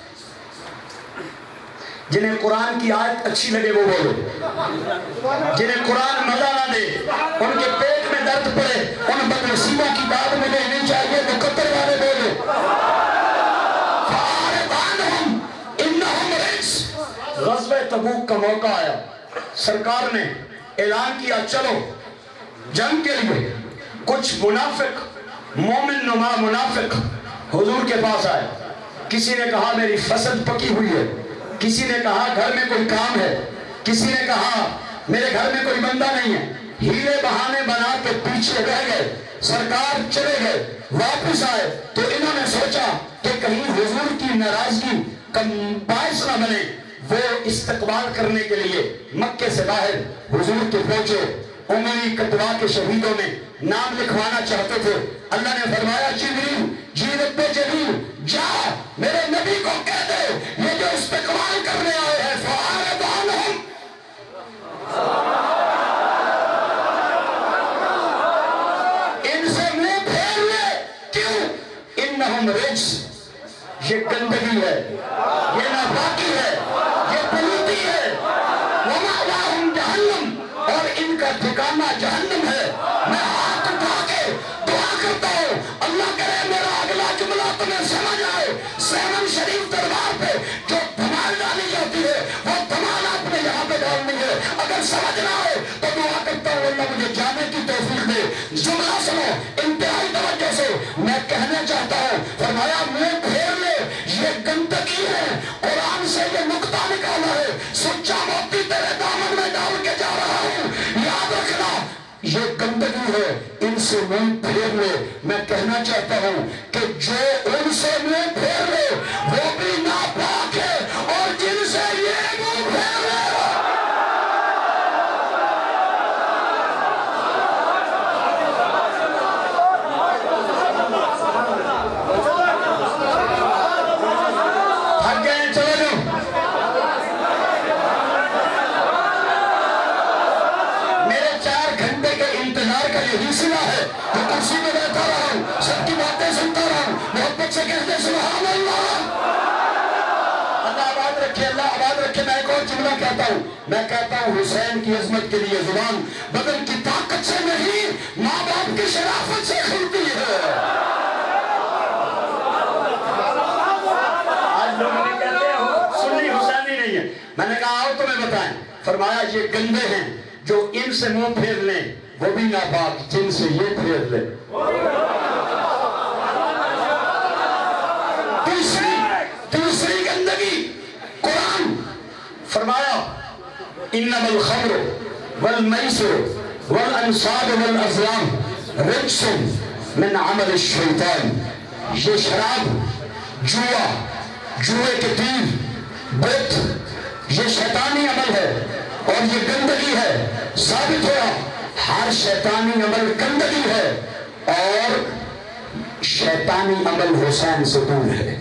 جنہیں قرآن کی آیت اچھی لگے وہ بولو, جنہیں قرآن مزہ نہ دے, ان کے پیٹ میں درد پڑے, ان بدنصیبوں کی داد ملے نہیں چاہیے تو قطر والے بولے. فَأَعْرِضْ عَنْهُمْ إِنَّهُمْ رِجْسٌ. غزوہ تبوک کا موقع آیا, سرکار نے اعلان کیا چلو جنگ کے لیے. کچھ منافق مومن نما منافق حضور کے پاس آئے. کسی نے کہا میری فصل پکی ہوئی ہے, کسی نے کہا گھر میں کوئی کام ہے, کسی نے کہا میرے گھر میں کوئی بندہ نہیں ہے. ہیلے بہانے بنا کے پیچھے رہ گئے. سرکار چلے گئے, واپس آئے تو انہوں نے سوچا کہ کہیں حضور کی ناراضگی کا باعث نہ بنے. وہ استقبال کرنے کے لیے مکے سے باہر حضور کے پہنچے. عمری کتوا کے شہیدوں میں نام لکھوانا چاہتے تھے. اللہ نے فرمایا جبریل جی رب جلیل جا میرے نبی کو کہہ دے یہ جو استقبال کرنے آئے ہیں فَأَعْرِضْ عَنْهُمْ. ان سے منہ پھیر لے. کیوں؟ اِنَّهُمْ رِجْسٌ. یہ گندگی ہے, یہ ناپاکی ہے, یہ پلیتی ہے. وَمَأْوَاهُمْ جَهَنَّمُ. اور ان کا ٹھکانہ جہنم ہے. میں ہاتھ اٹھا کے دعا کرتا ہوں اللہ کرے میرا اگلا جملہ تمہیں سمجھ آئے. سیون شریف دربار پہ جو دھمال ڈالی جاتی ہے وہ دھمال آپ نے یہاں پہ ڈالنی ہے. اگر سمجھ نہ آئے تو دعا کرتا ہوں اللہ مجھے جانے کی توفیق دے. جملہ سنو انتہائی توجہ سے, میں کہنا چاہتا ہوں فرمایا منہ پھیر لے, یہ گندگی ہے. قرآن سے یہ نقطہ نکالا ہے, سچا موتی تیرے دامن میں ڈال کے جا رہا ہوں. یاد رکھنا یہ گندگی ہے, ان سے منہ پھیر لے. میں کہنا چاہتا ہوں کہ جو ان سے منہ پھیر لے وہ بھی ناپاک ہے, اور جن سے یہ منہ پھیر لے تھک گئے. چلے جاؤ. میرے چار گھنٹے کے انتظار کا یہی صلہ ہے کہ کرسی میں بیٹھا رہا ہوں, سب کی باتیں سنتا رہا ہوں, محبت سے کہتے سبحان اللہ. اللہ آباد رکھے, اللہ آباد رکھے. میں ایک اور جملہ کہتا ہوں, میں کہتا ہوں حسین کی عظمت کے لیے زبان بدن کی طاقت سے نہیں ماں باپ کی شرافت سے کھلتی ہے. آج لوگ نے کہتے ہیں سنی حسینی نہیں ہے. میں نے کہا آؤ تمہیں بتائیں. فرمایا یہ گندے ہیں جو ان سے منہ پھیر لیں وہ بھی ناپاک, جن سے یہ پھیر لیں. تیسری فرمایا انما الخمر والمیسر والانصاب والازلام رجس من عمل الشیطان، یہ شراب، جوا، جوئے کے تیر، بت، یہ شیطانی عمل ہے اور یہ گندگی ہے۔ ثابت ہوا ہر شیطانی عمل گندگی ہے اور شیطانی عمل حسین سے دور ہے۔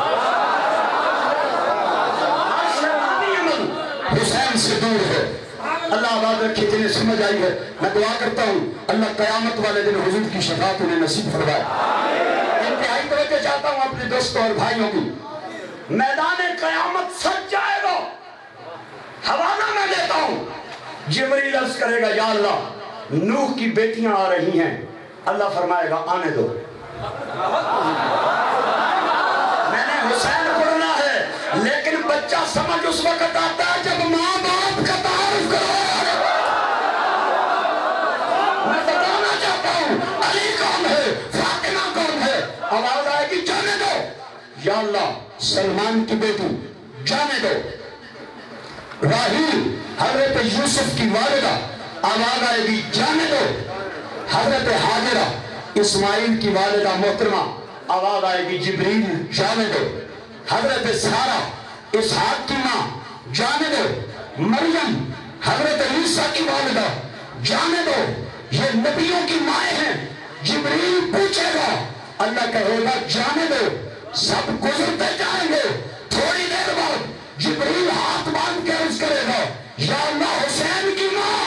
ہر شیطانی عمل حسین سے دور ہے۔ اللہ آباد رکھے، جنہیں سمجھ آئی ہے میں دعا کرتا ہوں اللہ قیامت والے دن حضور کی شفاعت انہیں نصیب فرمائے۔ انتہائی توجہ چاہتا ہوں اپنے دوستوں اور بھائیوں کی، میدان قیامت سج جائے گا، حوالہ میں دیتا ہوں، جبریل عرض کرے گا یا اللہ نوح کی بیٹیاں آ رہی ہیں، اللہ فرمائے گا آنے دو، میں نے حسین پڑھنا ہے، لیکن بچہ سمجھ اس وقت آتا ہے جب ماں باپ کا تعارف کرو۔ میں بتانا چاہتا ہوں علی کون ہے، فاطمہ کون ہے، آواز آئے گی جانے دو، یا اللہ سلمان کی بیٹی جانے دو، راہیل حضرت یوسف کی والدہ آواز آئے گی جانے دو، حضرت حاجرہ اسماعیل کی والدہ محترمہ آواز آئے گی جبریل جانے دو، حضرت سارہ اسحاق کی ماں جانے دو، مریم حضرت عیسیٰ کی والدہ جانے دو، یہ نبیوں کی مائیں ہیں، جبریل پوچھے گا، اللہ کہے گا جانے دو، سب گزرتے جائیں گے، تھوڑی دیر بعد جبریل ہاتھ باندھ کے عرض کرے گا یا اللہ حسین کی ماں،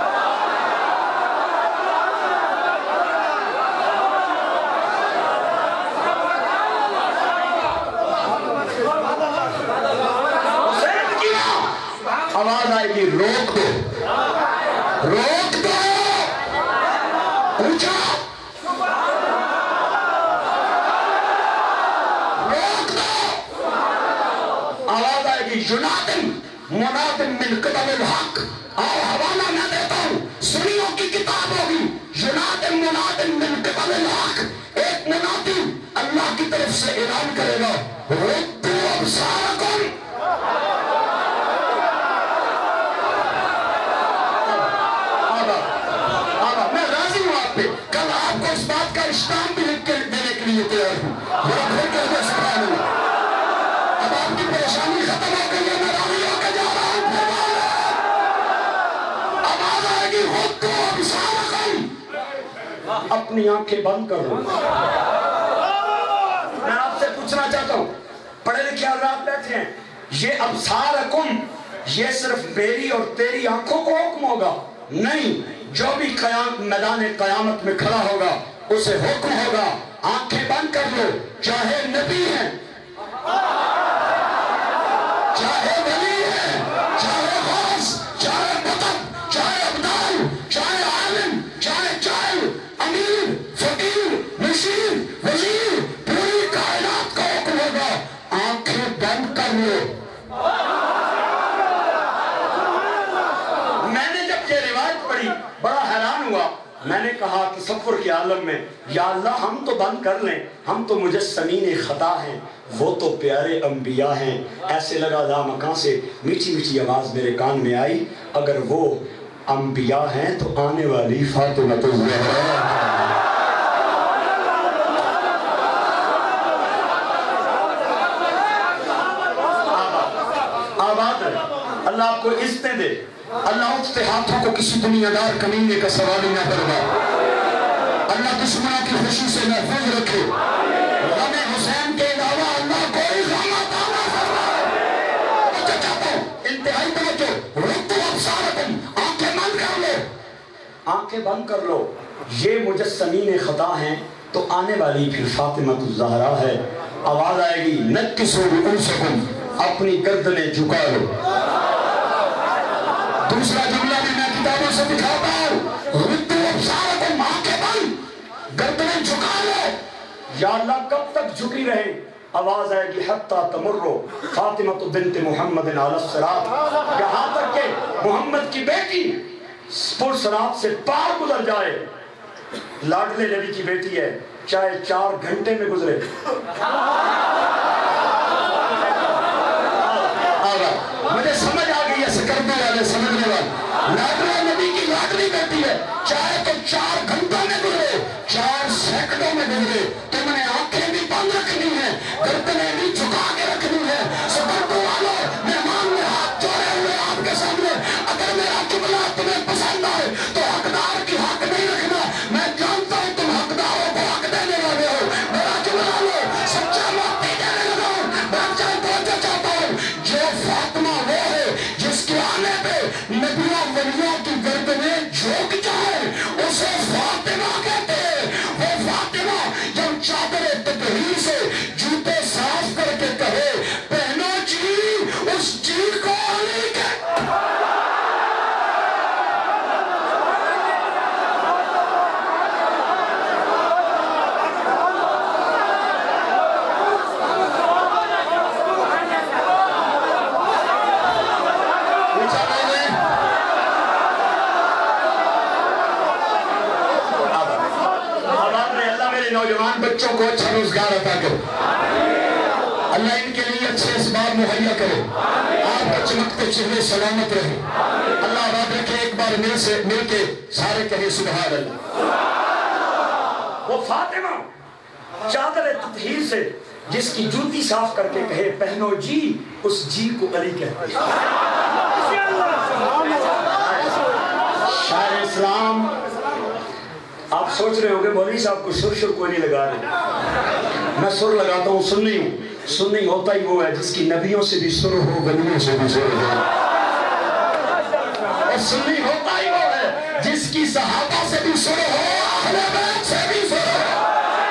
حسین کی ماں، آواز آئے گی روک دو، روک دو، اونچا روک دو، آواز آئے گی ینادن منادن من قبل الحق، اور حوالہ میں دیتا ہوں سنیوں کی کتاب ہوگی، ینادن منادن من قبل الحق، ایک منادی اللہ کی طرف سے اعلان کرے گا ردو ابصارکم، میں راضی ہوں آپ پہ، کل آپ کو اس بات کا اشتام بھی لکھ کے دینے کے لیے تیار ہوں، یہ پھر کہتے سبحان اللہ، اب آپ کی پریشانی ختم ہو گئی ہے، میں راضی ہو کے جا رہا ہوں، آواز آئے گی غضوا ابصارکم، اپنی آنکھیں بند کر دو۔ میں آپ سے پوچھنا چاہتا ہوں، پڑھے لکھے حضرات بیٹھے ہیں، یہ ابصارکم یہ صرف میری اور تیری آنکھوں کو حکم ہوگا؟ نہیں، جو بھی قیام میدان قیامت میں کھڑا ہوگا اسے حکم ہوگا آنکھیں بند کر لو، چاہے نبی ہیں، چاہے ولی ہیں، چاہے غوث، چاہے قطب، چاہے ابدال، چاہے عالم، چاہے جاہل، امیر، فقیر، مشیر، وزیر، پوری کائنات کا حکم ہوگا آنکھیں بند کر لو۔ میں نے جب یہ روایت پڑھی بڑا حیران ہوا، میں نے کہا تصور کے عالم میں یا اللہ ہم تو بند کر لیں، ہم تو مجسمین خطا ہیں، وہ تو پیارے انبیاء ہیں۔ ایسے لگا لامکاں سے میٹھی میٹھی آواز میرے کان میں آئی، اگر وہ انبیاء ہیں تو آنے والی فاطمہ الزہرا ہے۔ آباد ہے، اللہ آپ کو عزتیں دے، اللہ اٹھتے ہاتھوں کو کسی دنیا دار کمینے کا سوال ہی نہ کروا، اللہ دشمنوں کی خوشی سے محفوظ رکھے، غم حسین کے علاوہ اللہ کوئی غم عطا نہ فرمائے۔ اچھا چاہتا ہوں انتہائی توجہ، ردو ابصارکم، آنکھیں بند کر لو، آنکھیں بند کر لو، یہ مجسمین خطا ہیں تو آنے والی پھر فاطمہ الزہرا ہے۔ آواز آئے گی نکسوا رؤوسکم، اپنی گردنیں جھکا لو۔ دوسرا جملہ بھی میں کتابوں سے دکھاتا ہوں، ردو ابصارکم، آنکھیں بند، گردنیں جھکا لو۔ یا اللہ کب تک جھکی رہے؟ آواز آئے گی حتی تمرو فاطمہ بنت محمد علیہ السلام، یہاں تک کہ محمد کی بیٹی پرسرات سے پار گزر جائے۔ لاڈلے نبی کی بیٹی ہے، چاہے چار گھنٹے میں گزرے۔ مجھے سمجھ جوتے صاف کر کے کہے پہنو جی اس جی کو علی کے نوجوان بچوں کو اچھا روزگار عطا کرو اللہ ان کے لیے اچھے اسباب مہیا کرے آپ کے چمکتے چہرے سلامت رہے اللہ آباد رکھے ایک بار مل سے مل کے سارے کہیں سبحان اللہ وہ فاطمہ چادر تطہیر سے جس کی جوتی صاف کر کے کہے پہنو جی اس جی کو علی کہتے ہیں شاعر اسلام آپ سوچ رہے ہو کہ مولوی صاحب کو سر شر کوئی نہیں لگا رہے میں سر لگاتا ہوں سننی ہوں سننی ہوتا ہی وہ ہے جس کی نبیوں سے بھی سر ہو ولیوں سے بھی سر ہو اور سننی ہوتا ہی وہ ہے جس کی صحابہ سے بھی سر ہو اہل بیت سے بھی سر ہو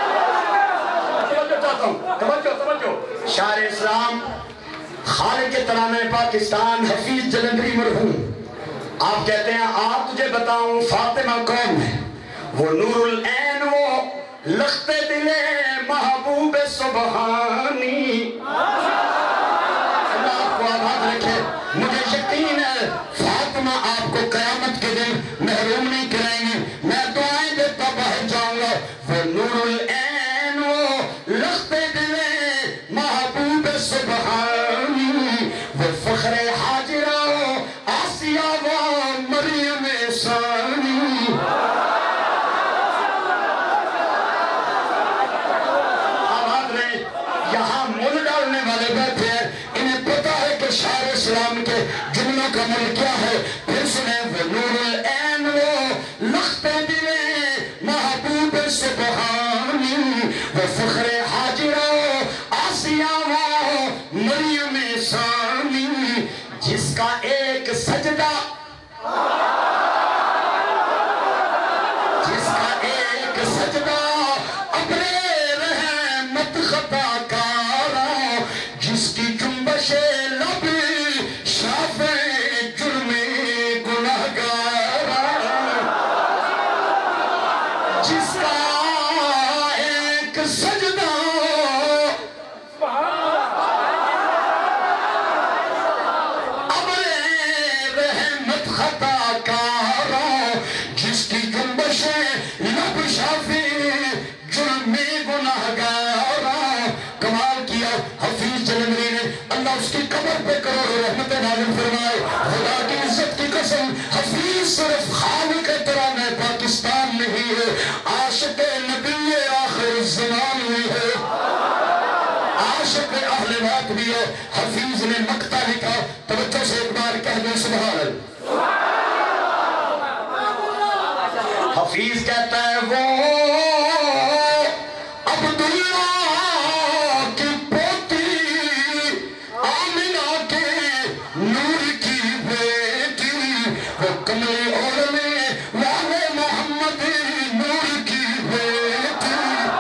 توجہ چاہتا ہوں توجہ توجہ شاعر اسلام خالق ترانہ پاکستان حفیظ جلندری مرحوم آپ کہتے ہیں آپ تجھے بتاؤں فاطمہ کون ہے وہ نور العین وہ لخت دل محبوب سبحانی اللہ آپ کو آباد رکھے مجھے یقین ہے فاطمہ آپ کو قیامت کے دن محروم نہیں کریں گی میں دعائیں دیتا باہر جاؤں گا وہ نور العین وہ لخت دل محبوب سبحانی وہ فخر حاجرہ آسیہ و مریم ثانی شاعر اسلام کے جملوں کا مل کیا ہے پھر سنیں وہ نور العین وہ لخت دل محبوب سبحانی وہ فخر حاجرہ آسیہ و مریم ثانی جس کا ایک سجدہ جس کا ایک سجدہ ابر رحمت خطا کارا جس کی جنبش صرف خالق ترانہ پاکستان نہیں ہے عاشق نبی آخر الزمان بھی ہے عاشق اہل بیت بھی ہے حفیظ نے مقطع لکھا توجہ سے ایک بار کہہ دیں سبحان اللہ حفیظ کہتا ہے وہ عبداللہ کی پوتی آمنہ کے نور کی بیٹی وہ کملی اور میں والے محمد نور کی بیٹی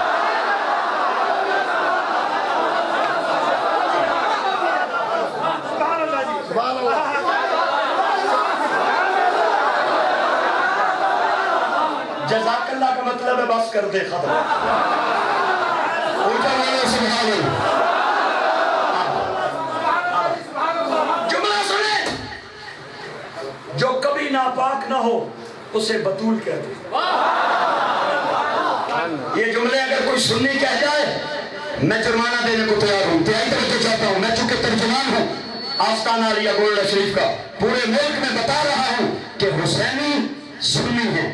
جزاک اللہ کا مطلب ہے بس کر دے ختم اونچا والے سبحان اللہ جملہ سنیں جو کبھی ناپاک نہ ہو اسے بطول کہتے یہ جملے اگر کوئی سنی کہہ جائے میں جرمانہ دینے کو تیار ہوں تیاری کرتے چاہتا ہوں میں چونکہ ترجمان ہوں آستانہ علیہ گولڈ شریف کا پورے ملک میں بتا رہا ہوں کہ حسینی سنی ہیں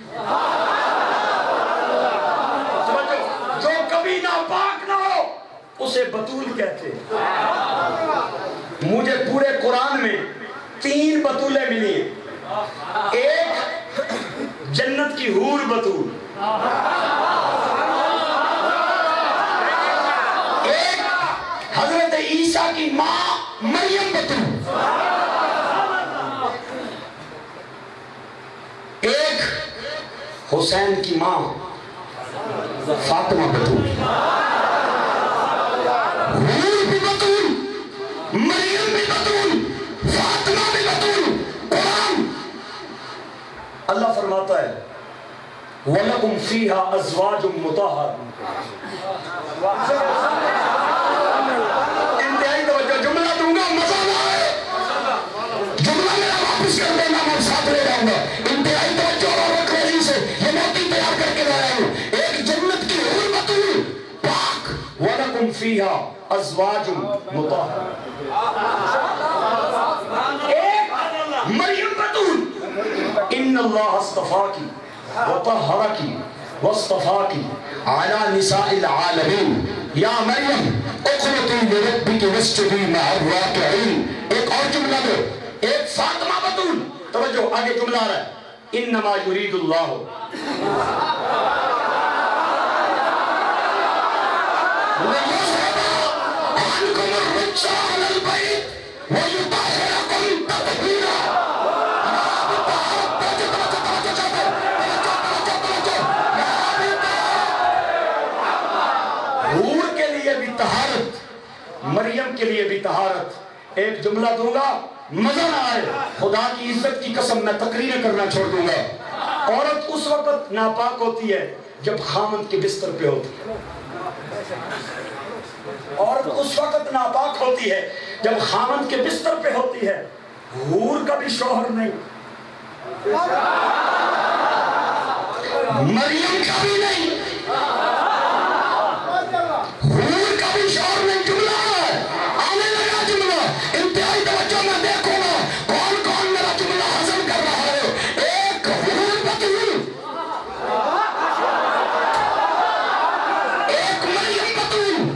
جو کبھی ناپاک نہ ہو اسے بطول کہتے مجھے پورے قرآن میں تین بطولیں ملی ہیں ایک جنت کی حور بطول ایک حضرت عیسیٰ کی ماں مریم بطول ایک حسین کی ماں فاطمہ بطول مریم بھی بطول، فاطمہ بھی بطول. قرآن اللہ فرماتا ہے وَلَكُمْ فِيهَا أَزْوَاجٌ مُطَهَّرٌ. انتہائی توجہ، جملہ دوں گا مزہ نہ آئے، جملہ میرا واپس کر دینا، میں ساتھ لے جاؤں گا. انتہائی توجہ اور رکھنے سے یہ موتی تیار کر کے لایا ہوں. ایک جنت کی حور بطول پاک، وَلَكُمْ فِيهَا أَزْوَاجٌ مُطَهَّرٌ. ایک مریم بطول، ان اللہ اصطفاکی وطہرکی واصطفاکی علی نساء العالمین یا مریم اقنتی لربک واسجدی مع الراکعین. ایک اور جملہ دو، ایک فاطمہ بطول. توجہ آگے جملہ آ رہا ہے انما یرید اللہ لیذھب عنکم الرجس اہل البیت ویطہرکم تطہیرا. حور کے لیے بھی طہارت، مریم کے لیے بھی طہارت. ایک جملہ دوں گا مزہ نہ آئے، خدا کی عزت کی قسم میں تقریریں کرنا چھوڑ دوں گا. عورت اس وقت ناپاک ہوتی ہے جب خامند کے بستر پہ ہوتی ہے. عورت اس وقت ناپاک ہوتی ہے جب خامند کے بستر پہ ہوتی ہے. حور کا بھی شوہر نہیں، مریم کا بھی نہیں، حور کا بھی شوہر نہیں. جملہ ہے آنے لگا جملہ. انتہائی توجہ میں دیکھوں گا کون کون میرا جملہ ہضم کر رہا ہے. ایک حور بطول، ایک مریم بطول.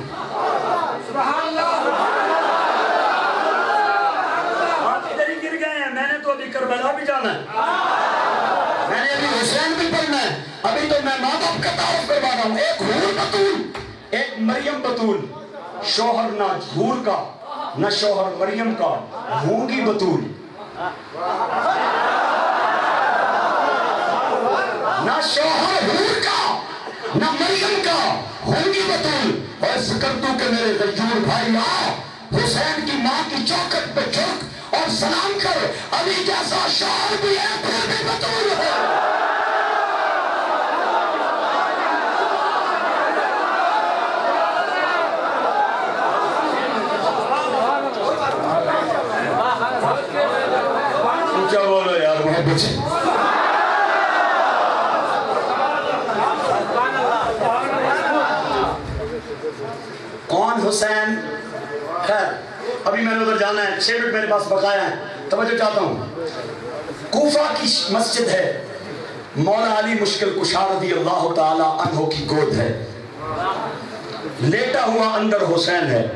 آپ ادھر ہی گر گئے ہیں، میں نے تو ابھی کربلا بھی جانا ہے، میں نے ابھی حسین بھی پڑھنا ہے. ابھی تو میں ماں باپ کا تعارف کروا رہا ہوں. ایک حور بطول، ایک مریم بطول. شوہر نہ حور کا نہ شوہر مریم کا، گونگی بطول. نہ شوہر حور کا نہ مریم کا، گونگی بطول. اور ذکر تو کہ میرے غیور بھائی آ حسین کی ماں کی چوکٹ پہ جھک اور سلام کر. علی جیسا شوہر بھی ہے پھر بھی بطول ہے. کیا بولو یار محبت سے. کون حسین؟ خیر ابھی میں نے ادھر جانا ہے، چھ منٹ میرے پاس بقایا ہے. توجہ چاہتا ہوں. کوفہ کی مسجد ہے، مولا علی مشکل کشا رضی اللہ تعالی عنہ کی گود ہے. لیٹا ہوا اندر حسین ہے.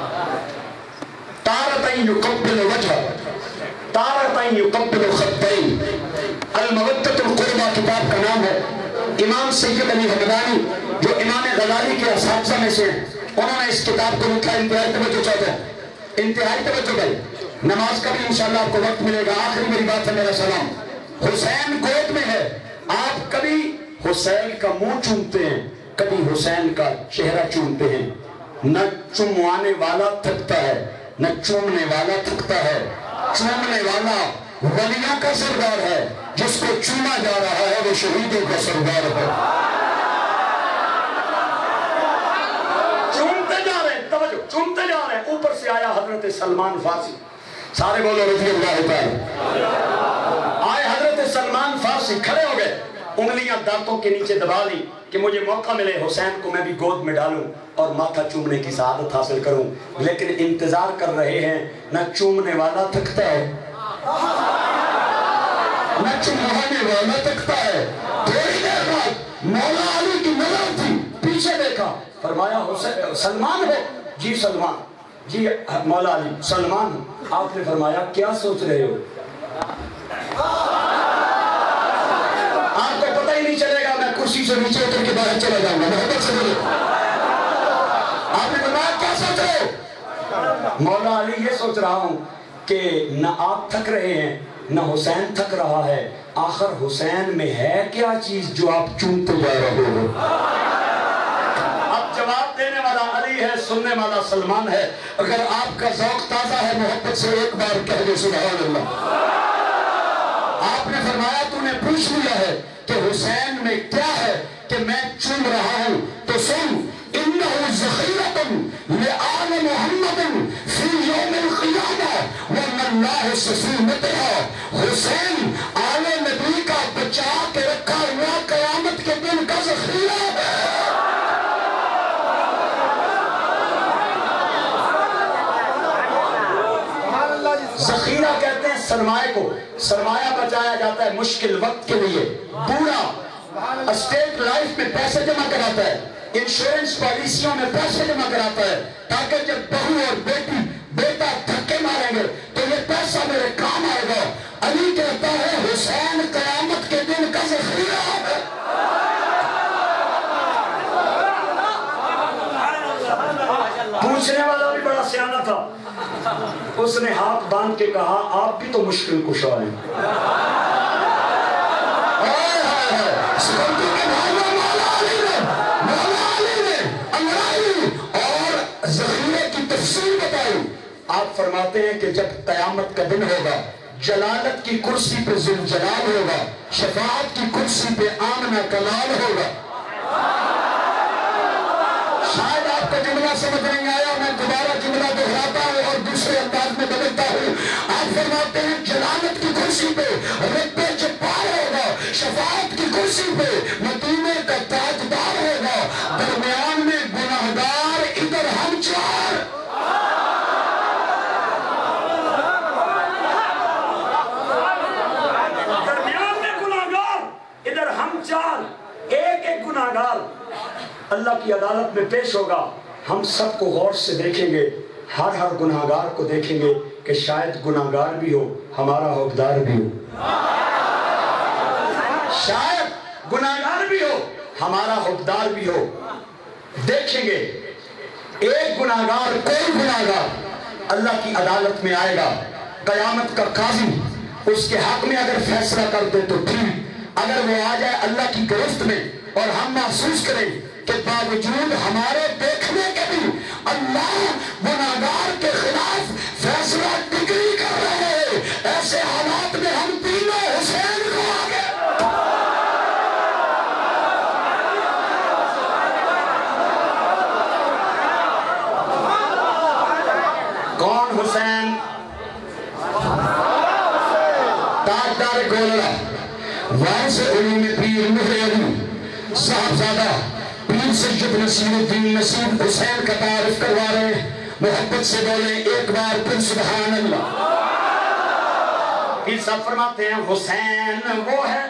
تارتین یقبل وجہ تارتین یقبل خطین. المودۃ القربہ کتاب کا نام ہے. امام سید علی حمدانی جو امام غزالی کے اساتذہ میں سے انہوں نے اس کتاب کو لکھا. انتہائی توجہ چاہتے ہیں، انتہائی توجہ بھائی. نماز کا بھی انشاءاللہ آپ کو وقت ملے گا. آخری میری بات ہے، میرا سلام. حسین گود میں ہے. آپ کبھی حسین کا منہ چومتے ہیں، کبھی حسین کا چہرہ چومتے ہیں. نہ چموانے والا تھکتا ہے نہ چومنے والا تھکتا ہے. چومنے والا ولیوں کا سردار ہے، جس کو چوما جا رہا ہے وہ شہیدوں کا سردار ہے. چومتے جا رہے ہیں، توجہ، چومتے جا رہے ہیں. اوپر سے آیا حضرت سلمان فارسی. سارے بولو رضی اللہ تعالی. آئے حضرت سلمان فارسی، کھڑے ہو گئے، انگلیاں دانتوں کے نیچے دبا لی کہ مجھے موقع ملے حسین کو میں بھی گود میں ڈالوں اور ماتھا چومنے کی سعادت حاصل کروں. لیکن انتظار کر رہے ہیں. نہ چومنے والا تھکتا ہے نہ چموانے والا تھکتا ہے. تھوڑی دیر بعد مولا علی کی نظر تھی، پیچھے دیکھا، فرمایا حسین سلمان ہو؟ جی سلمان. جی مولا علی سلمان. آپ نے فرمایا کیا سوچ رہے ہو؟ آپ کو پتہ ہی نہیں چلے گا. میں کرسی سے نیچے اتر کے باہر چلا جاؤں گا. محبت سے بولے. آپ نے فرمایا کیا سوچ رہے ہو؟ مولا علی یہ سوچ رہا ہوں کہ نہ آپ تھک رہے ہیں نہ حسین تھک رہا ہے. آخر حسین میں ہے کیا چیز جو آپ چومتے جا رہے ہو؟ اب جواب جواب دینے والا علی ہے، سننے والا سلمان ہے. اگر آپ کا ذوق تازہ ہے محبت سے ایک بار کہہ دے سبحان اللہ. آپ نے فرمایا تو نے پوچھ لیا ہے کہ حسین میں کیا ہے کہ میں چن رہا ہوں، تو سن انہو ذخیرۃ لآل محمد فی یوم القیامہ ومن اللہ سفینتہا. حسین آل نبی کا بچا کے رکھا ہوا قیامت کے دن کا ذخیرہ ہے. ذخیرہ کہتے ہیں سرمایہ کو. سرمایہ بچایا جاتا ہے مشکل وقت کے لیے. بوڑھا اسٹیٹ لائف میں پیسے جمع کراتا ہے، انشورنس پالیسیوں میں پیسے جمع کراتا ہے تاکہ جب بہو اور بیٹی بیٹا دھکے ماریں گے تو یہ پیسہ میرے کام آئے گا. علی کہتا ہے حسین قیامت کے دن کا ذخیرہ ہے. پوچھنے والا بھی بڑا سیانہ تھا. اس نے ہاتھ باندھ کے کہا آپ بھی تو مشکل کشا ہیں. اور ذخیرے کی تفصیل بتائی. آپ فرماتے ہیں کہ جب قیامت کا دن ہوگا جلالت کی کرسی پہ ذوالجلال ہوگا، شفاعت کی کرسی پہ آمنہ کلال ہوگا. شاید آپ کا جملہ سمجھ نہیں آیا، میں دوبارہ جملہ دہراتا ہوں اور دوسرے انداز میں بدلتا ہوں. آپ فرماتے ہیں جلالت کی کرسی پہ رب جبار ہوگا، شفاعت کی کرسی پہ مدینے کا تاجدار ہوگا، درمیان میں گناہگار ادھر ہم چار. درمیان میں گناہگار ادھر ہم چار، ایک ایک گناہگار اللہ کی عدالت میں پیش ہوگا. ہم سب کو غور سے دیکھیں گے، ہر ہر گناہگار کو دیکھیں گے کہ شاید گناہگار بھی ہو ہمارا حقدار بھی ہو، شاید گناہگار بھی ہو ہمارا حقدار بھی ہو. دیکھیں گے ایک گناہگار کوئی گناہگار اللہ کی عدالت میں آئے گا. قیامت کا قاضی اس کے حق میں اگر فیصلہ کر دے تو ٹھیک، اگر وہ آ جائے اللہ کی گرفت میں اور ہم محسوس کریں کہ باوجود ہمارے دیکھنے کے بھی اللہ گناہگار کے خلاف فیصلہ ڈگری کر رہے ہیں، ایسے حالات میں ہم تینوں حسین کو آگے. کون حسین؟ تاجدار گولڑا، وارث علوم پیر مہر علی، صاحبزادہ پیر سید نصیر الدین نصیر حسین کا تعارف کروا رہے ہیں. محبت سے بولیں ایک بار پھر سبحان اللہ. پیر صاحب فرماتے ہیں حسین وہ ہے،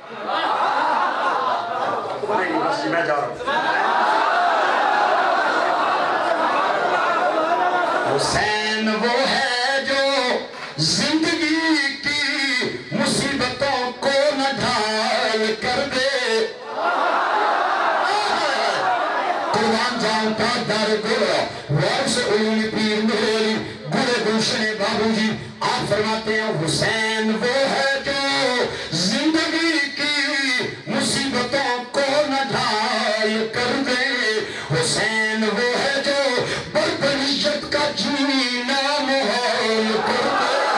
نہیں بس میں جا رہا ہوں. حسین وہ ہے جو زندگی کی مصیبتوں کو نہ ڈھال کر دے. قربان جاؤں تاجدار گولڑا، وارث علوم پیر مہر علی، گلے گلشن بابو جی. آپ فرماتے ہیں حسین وہ ہے جو زندگی کی مصیبتوں کو نہ ڈھال کر دے. حسین وہ ہے جو بربریت کا جینا محال کر دے.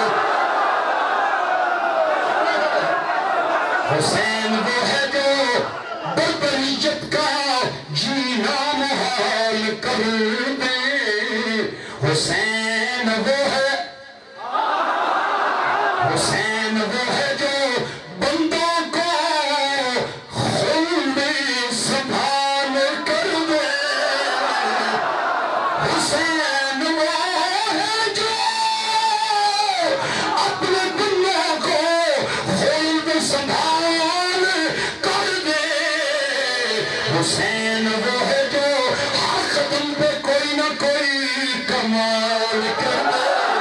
حسین وہ ہے جو بربریت کا جینا محال کر دے. حسین وہ ہے، حسین وہ ہے جو بندوں کو خون سنبھال کر دے. حسین وہ ہے جو اپنے دنوں کو خون سنبھال کر دے. حسین وہ ہے جو ہر قدم پہ کوئی نہ کوئی کمال کر دے.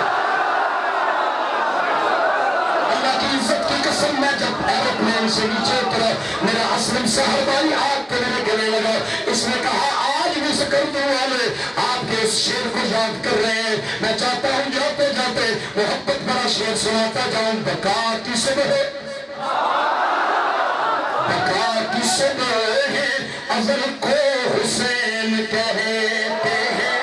اللہ کی عزت کی قسم میں جب ایروپلین سے نیچے اترا میرا اسلم سہر بھائی آگ پہ میرے گلے لگا. اس نے کہا آج بھی سکردوں والے آپ کے اس شعر کو یاد کر رہے ہیں. میں چاہتا ہوں جاتے جاتے محبت بڑا شعر سناتا جاؤں. بقا کسے بہے، بقا کسے بہے अजल को हुसैन कहते हैं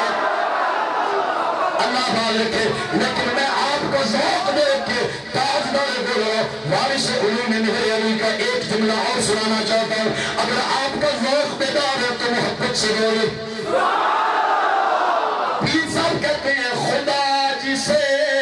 अल्लाह वाले के। लेकिन मैं आपको ज़ौक़ देख के ताजदार गुलो वारिस उलूम मेहर अली का एक जुमला और सुनाना चाहता हूँ। अगर आपका ज़ौक़ बेदार है तो मोहब्बत से बोले। पीर साहब कहते हैं खुदा जिसे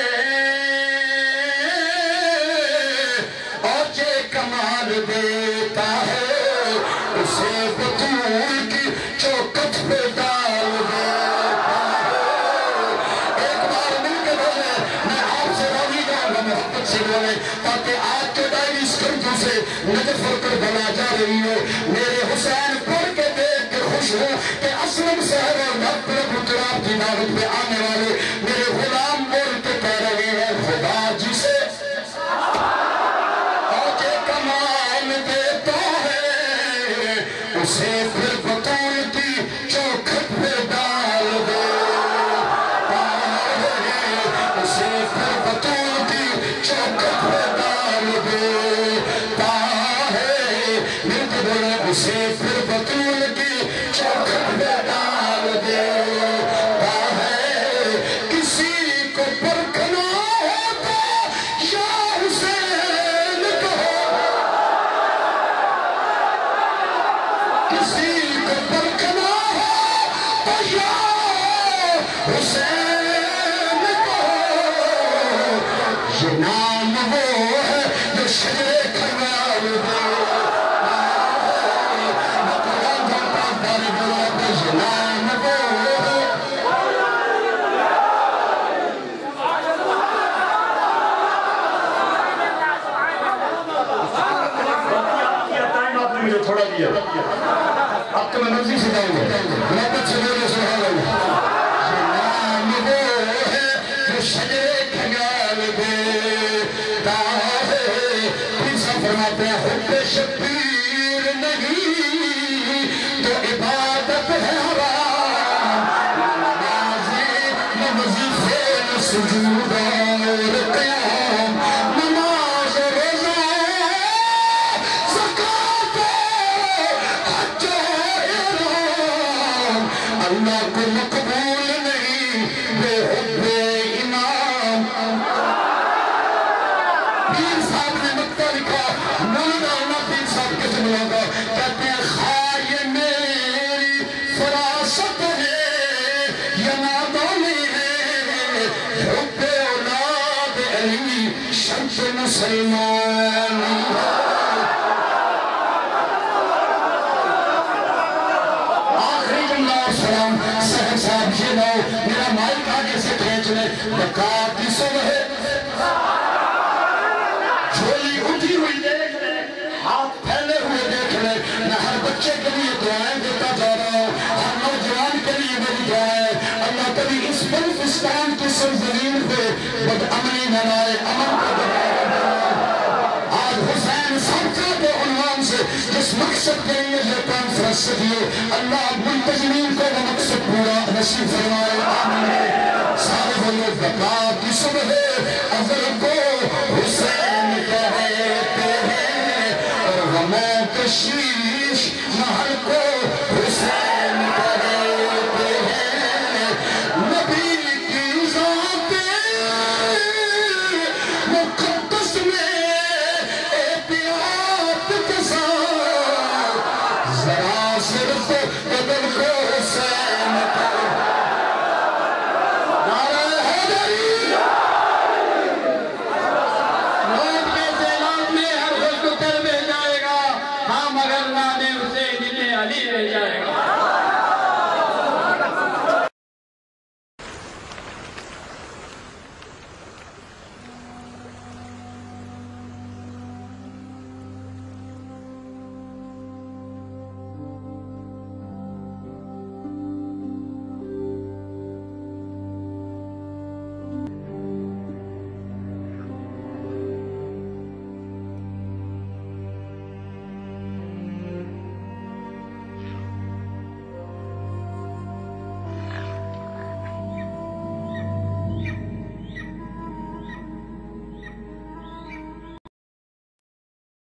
औचे कमाल देता है उसे बतूल की चौखट पे डाल देता है। एक बार मिलकर बोले मैं आपसे राजी जाऊंगा मोहब्बत से बोले ताकि आज के डायरी स्कंजों से नजर फरकर बना जा रही हो। मेरे हुसैन पढ़ के देख के खुश हो कि असलम साहब और डॉक्टर गुजरात की दावत पे आने वाले मेरे गुलाम बोल के कह रहे हैं खुदा जिसे औचे कमाल देता है उसे फिर बतूल की चौखट पे डाल देता है उसे फिर बतूल की चौखट पे डाल देता है। मिलके बोले उसे फिर बतूल की चौखट पे डाल देता है। किसी को परखना होता या हुसैन कहो किसी को परखना हो तो या हुसैन कहो। ये नाम वो है जो शजरे खरवाल देता है। मैं कुरान जानता हूँ बारी बोला तो ये नाम वो है। टाइम आपने मुझे थोड़ा दिया अब तो मैं मर्जी से जाऊंगा मोहब्बत से बोले सुभान अल्लाह। ये नाम वो है जो शजरे खंगाल देता है। फिर सब फरमाते हैं हुब्बे शबीर नहीं तो इबादत है हराम। नमाज़ें न वज़ीफ़े न सुजूद और क़याम नमाज रोज़ा ज़कात हज इहराम अल्लाह को मकबूल नहीं बेहुब्बे इमाम। पीर साहब ने नुक्ता लिखा मौलाना पीर साहब के जुमलों का कहते हैं खा ये मेरी फरासत है या नादानी है हुब्बे औलाद अली शम्स मुसलमान। आखिरी जुमला और सलाम सहन साहब ये लो मेरा माइक आगे से खींच ले बका की सुबह झोली उठी हुई देख ले हाथ फैले हुए देख ले। मैं हर बच्चे के लिए दुआएं देता जा रहा हूँ हर नौजवान के लिए मेरी दुआएं अल्लाह कभी इस बलूचिस्तान की सरजमीन पे बदअमनी न लाए अमन का दबाव। आज हुसैन सबका के उन्वान से जिस मकसद के लिए ये कॉन्फ्रेंस दिए अल्लाह मुंतज़मीन को वो मकसद पूरा नसीब फरमाए आमीन। सारे बोलो बका की सुबह अज़ल को